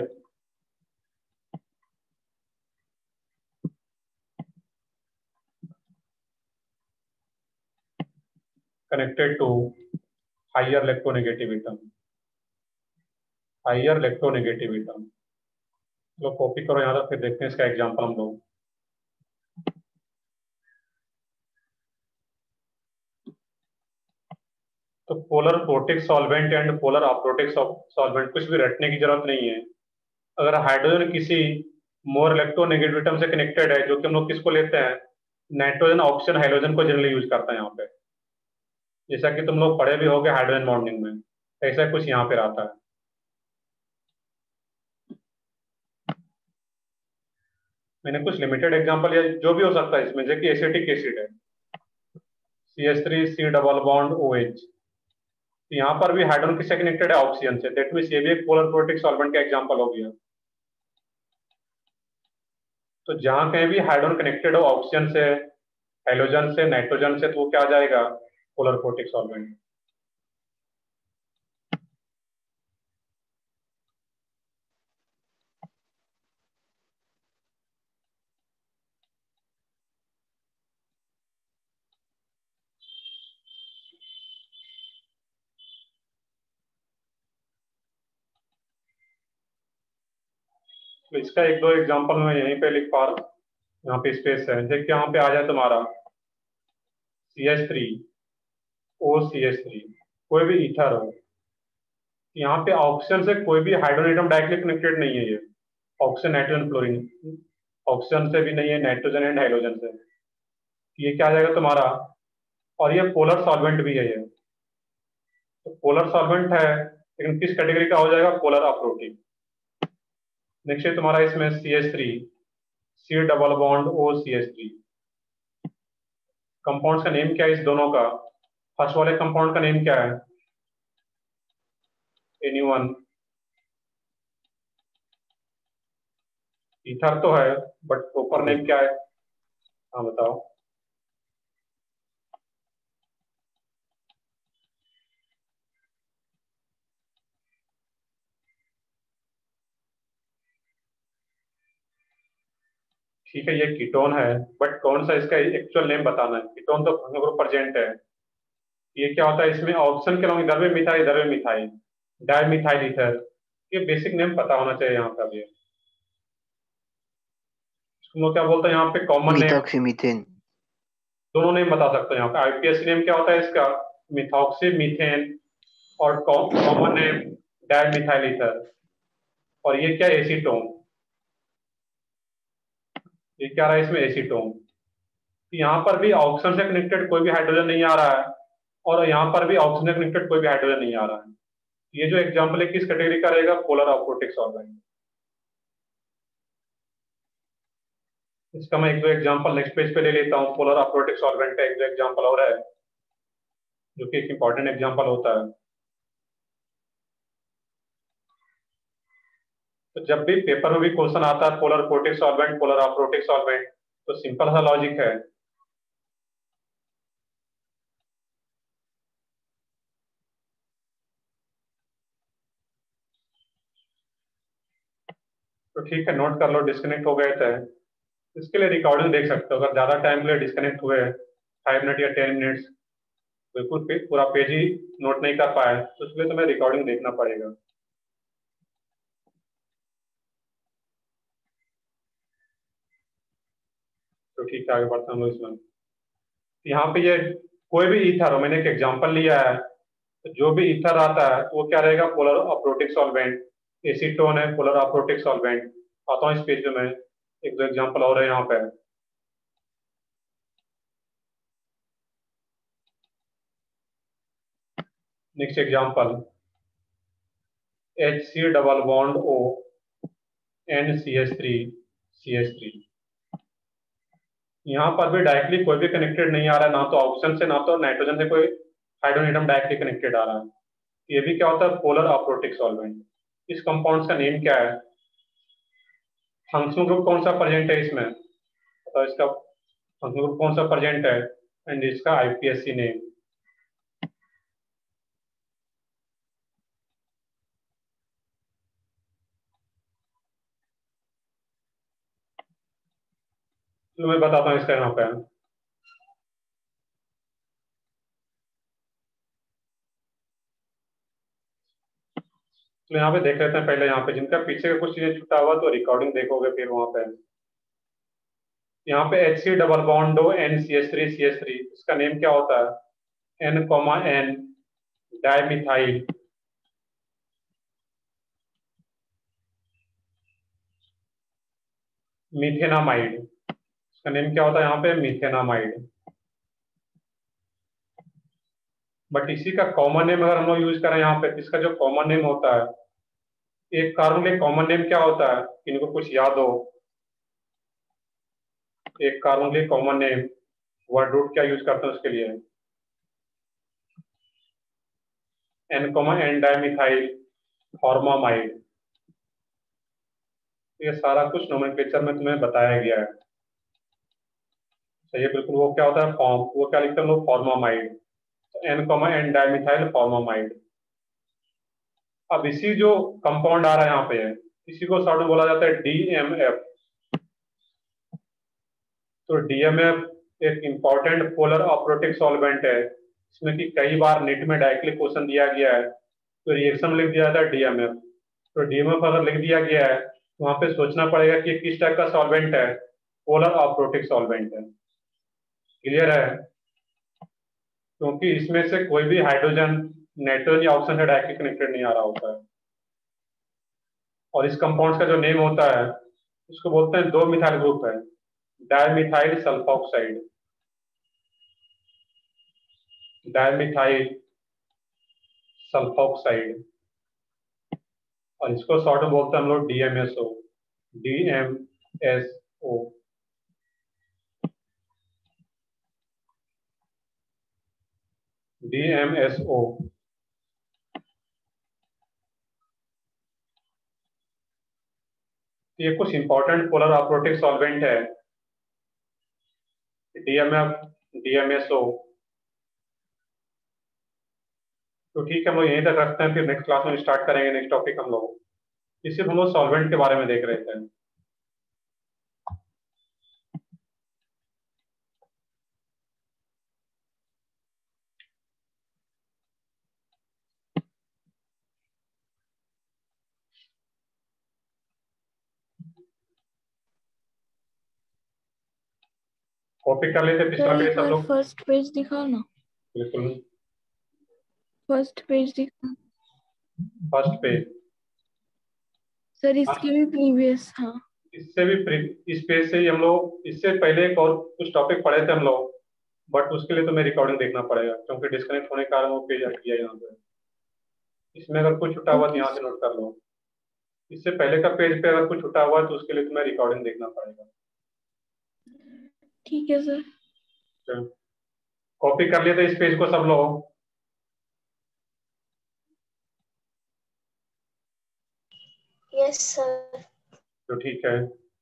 connected to higher electronegative atom higher electronegative atom लो कॉपी करो यहाँ तक, फिर देखते हैं इसका एग्जांपल हम लोग। तो polar protic solvent and polar aprotic solvent कुछ भी रटने की जरूरत नहीं है। अगर हाइड्रोजन किसी मोर इलेक्ट्रोनेगेटिव एटम से कनेक्टेड है, जो कि हम लोग किसको लेते हैं? नाइट्रोजन, ऑक्सीजन, हाइड्रोजन को जनरली यूज करते हैं यहाँ पे। जैसा कि तुम लोग पढ़े भी होगे हाइड्रोजन बॉन्डिंग में, ऐसा कुछ यहाँ पे आता है। मैंने कुछ लिमिटेड एग्जांपल या जो भी हो सकता है इसमें, जैसे कि एसिटिक एसिड है, C H three C double bond O H. यहाँ पर भी हाइड्रोजन किससे कनेक्टेड है? ऑक्सीजन से। दैट मींस ये भी एक पोलर प्रोटिक सॉल्वेंट का एग्जांपल हो गया। तो जहां कहीं भी हाइड्रोजन कनेक्टेड हो ऑक्सीजन से, हाइड्रोजन से, नाइट्रोजन से, तो वो क्या आ जाएगा? Polar protic solvent. तो इसका एक दो एग्जांपल मैं यहीं पे लिख पा रहा हूँ। यहाँ पे स्पेस है, जैसे कि यहाँ पे आ जाए तुम्हारा C H three O C H three, कोई भी ईथर हो, यहाँ पे ऑक्सीजन से कोई भी हाइड्रोजन एटम डायरेक्टली कनेक्टेड नहीं है। ये ऑक्सीजन, नाइट्रोजन, फ्लोरीन, ऑक्सीजन से भी नहीं है, नाइट्रोजन एंड हाइड्रोजन से। ये क्या आ जाएगा तुम्हारा? और ये पोलर सॉल्वेंट भी है ये। तो पोलर सॉल्वेंट है, लेकिन किस कैटेगरी का हो जाएगा? Polar aprotic. नेक्स्ट है तुम्हारा इसमें C H three C double bond O C H three. Compounds का नेम क्या है इस दोनों का? फर्स्ट वाले कंपाउंड का नेम क्या है? Any one. ईथर तो है, बट प्रॉपर नेम क्या है? हाँ बताओ। ठीक है, ये कीटोन है, बट कौन सा इसका एक्चुअल नेम बताना है। कीटोन तो ग्रुप प्रेजेंट है। ये क्या होता है इसमें? ऑप्शन के अलॉन्ग इधर में मिथाइल, इधर में मिथाइल, डाइमिथाइल ईथर। ये बेसिक नेम पता होना चाहिए यहाँ का भी। तुम लोग क्या बोलते हैं यहाँ पे? Common name methoxymethane. दोनों नेम बता सकते हो यहाँ का। आईपीएस नेम क्या होता है इसका? Methoxy methane. और कॉमन नेम डाइमिथाइल ईथर। और ये क्या? एसीटोन। ये क्या रहा है इसमें? एसीटोन। यहाँ पर भी ऑक्सीजन से कनेक्टेड कोई भी हाइड्रोजन नहीं आ रहा है, और यहाँ पर भी ऑक्सीजन से कनेक्टेड कोई भी हाइड्रोजन नहीं आ रहा है। ये जो एग्जाम्पल है किस कैटेगरी का रहेगा? Polar aprotic solvent. इसका मैं एक दो एग्जांपल नेक्स्ट पेज पे ले लेता हूँ। पोलर अप्रोटिक सॉल्वेंट का एक दो एग्जांपल और है, जो कि एक इंपॉर्टेंट एग्जांपल होता है। तो जब भी पेपर में भी क्वेश्चन आता है polar protic solvent, polar aprotic solvent, तो सिंपल सा लॉजिक है। तो ठीक है, नोट कर लो। डिस्कनेक्ट हो गए थे, इसके लिए रिकॉर्डिंग देख सकते हो। अगर ज्यादा टाइम के लिए डिस्कनेक्ट हुए, फाइव मिनट या टेन मिनट्स, बिल्कुल पे, पूरा पेज ही नोट नहीं कर पाए, तो इसलिए तुम्हें रिकॉर्डिंग देखना पड़ेगा। तो ठीक है, आगे बढ़ते हम लोग इसमें। यहाँ पे ये कोई भी ईथर हो, मैंने एक एग्जांपल लिया है, तो जो भी ईथर आता है वो क्या रहेगा? Polar aprotic solvent. एसीटोन है, पोलर अप्रोटिक सॉल्वेंट। आता हूँ इस पेज में, एक दो एग्जांपल और है यहाँ पे। Next example, H C double bond O N C H three C H three. यहाँ पर भी डायरेक्टली कोई भी कनेक्टेड नहीं आ रहा है, ना तो ऑक्सीजन से ना तो नाइट्रोजन से कोई हाइड्रोजन एटम डायरेक्टली कनेक्टेड आ रहा है। ये भी क्या होता है, पोलर अप्रोटिक सॉल्वेंट। इस कंपाउंड का नेम क्या है, फंक्शनल ग्रुप कौन सा प्रेजेंट है इसमें, तो इसका फंक्शनल ग्रुप कौन सा प्रेजेंट है, एंड इसका आईपीएससी नेम। तो मैं बताता हूँ इसका यहाँ पे। तो यहाँ पे देख लेते हैं पहले, यहाँ पे जिनका पीछे का कुछ चीजें छुटा हुआ तो रिकॉर्डिंग देखोगे फिर वहां पे। यहाँ पे एच सी डबल बॉन्ड दो N C H three C H three, इसका नेम क्या होता है, N comma N dimethyl methanamide. इसका नेम क्या होता है यहाँ पे, मीथेनामाइड। बट इसी का कॉमन नेम अगर हम लोग यूज करें यहाँ पे, इसका जो कॉमन नेम होता है, एक कार्बन के कॉमन नेम क्या होता है, इनको कुछ याद हो, एक कार्बन के कॉमन नेम वर्ड रूट क्या यूज करते हैं उसके लिए, N comma N dimethyl formamide. ये सारा कुछ नोमेनक्लेचर में तुम्हें बताया गया है, सही है बिल्कुल। वो क्या होता है, फॉर्म, वो क्या लिखते हैं लोग, formamide, N comma N dimethyl formamide. अब इसी जो कंपाउंड आ रहा है यहाँ पे, इसी को शॉर्ट में बोला जाता है डीएमएफ। तो डीएमएफ एक इंपॉर्टेंट पोलर अप्रोटिक सॉल्वेंट है, इसमें कि कई बार नेट में डायरेक्टली क्वेश्चन दिया गया है, तो रिएक्शन में लिख दिया जाता है डीएमएफ। तो डीएमएफ अगर लिख दिया गया है तो वहां पे सोचना पड़ेगा कि किस टाइप का सॉल्वेंट है, पोलर अप्रोटिक सॉल्वेंट है। क्लियर है, क्योंकि इसमें से कोई भी हाइड्रोजन नाइट्रोजन या ऑक्सीजन से डायरेक्टली कनेक्टेड नहीं आ रहा होता है। और इस कंपाउंड का जो नेम होता है, उसको बोलते हैं, दो मिथाइल ग्रुप है, डायमिथाइल सल्फॉक्साइड, डायमिथाइल सल्फॉक्साइड। और इसको शॉर्ट में बोलते हैं हम लोग डीएमएसओ, डीएमएसओ। डीएमएसओ ये कुछ इंपॉर्टेंट पोलर अप्रोटिक सॉल्वेंट है, डीएमएफ, डीएमएसओ। तो ठीक है, हम लोग यहीं तक रखते हैं, फिर नेक्स्ट क्लास में स्टार्ट करेंगे नेक्स्ट टॉपिक हम लोग। इसे हम लोग सॉल्वेंट के बारे में देख रहे थे। कॉपी कर लेते पिछला सर पेज एक सब बार लोग। फर्स्ट पेज दिखाओ ना, बिल्कुल, फर्स्ट पेज दिखा फर्स्ट पेज। सर, इसके भी प्रीवियस। हाँ, इससे भी प्री- इस पेज से ही हम लोग, इससे पहले एक और कुछ टॉपिक पढ़े थे हम लोग, बट उसके लिए तो मैं रिकॉर्डिंग देखना पड़ेगा, क्योंकि डिस्कनेक्ट होने के कारण वो पेज हट गया यहाँ पे। इसमें अगर कुछ छुटा हुआ तो ओके यहाँ से नोट कर लो। इससे पहले का पेज पे अगर कुछ छुटा हुआ है तो उसके लिए तुम्हें रिकॉर्डिंग देखना पड़ेगा। ठीक है सर। कॉपी कर लेते इस पेज को सब लोग। Yes sir. तो ठीक है,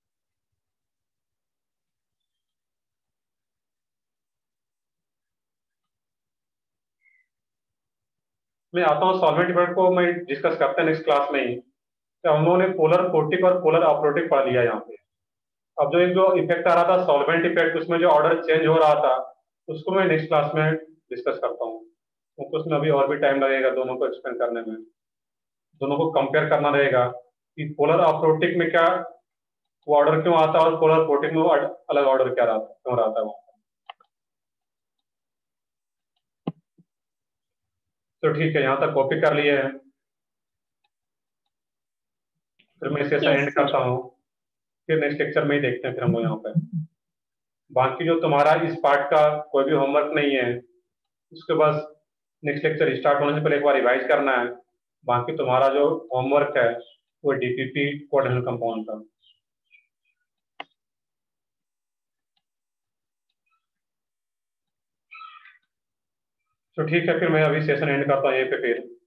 मैं आता हूँ सॉल्वेंट इफेक्ट को मैं डिस्कस करते हैं नेक्स्ट क्लास में ही। तो हम लोगों ने पोलर फोर्टिक और पोलर अप्रोटिक पढ़ लिया यहाँ पे। अब जो एक जो इफेक्ट आ रहा था सॉल्वेंट इफेक्ट, उसमें जो ऑर्डर चेंज हो रहा था, उसको मैं नेक्स्ट क्लास में डिस्कस करता हूँ, क्योंकि उसमें अभी और भी टाइम लगेगा दोनों को एक्सप्लेन करने में। दोनों को कंपेयर करना रहेगा कि पोलर अप्रोटिक में क्या वो ऑर्डर क्यों आता है और पोलर फोर्टिक में वो अलग ऑर्डर क्या रहता क्यों रहता है वो। तो ठीक है, यहाँ तक कॉपी कर लिए हैं। फिर मैं सेशन यस एंड सर। करता हूँ, फिर नेक्स्ट लेक्चर में ही देखते हैं फिर हम लोग यहाँ पे। बाकी जो तुम्हारा इस पार्ट का कोई भी होमवर्क नहीं है, उसके बस नेक्स्ट लेक्चर स्टार्ट होने से पहले एक बार रिवाइज करना है। बाकी तुम्हारा जो होमवर्क है वो डीपीपी कोऑर्डिनेशन कंपाउंड का। तो ठीक है, फिर मैं अभी सेशन एंड करता हूँ यहीं पे फिर।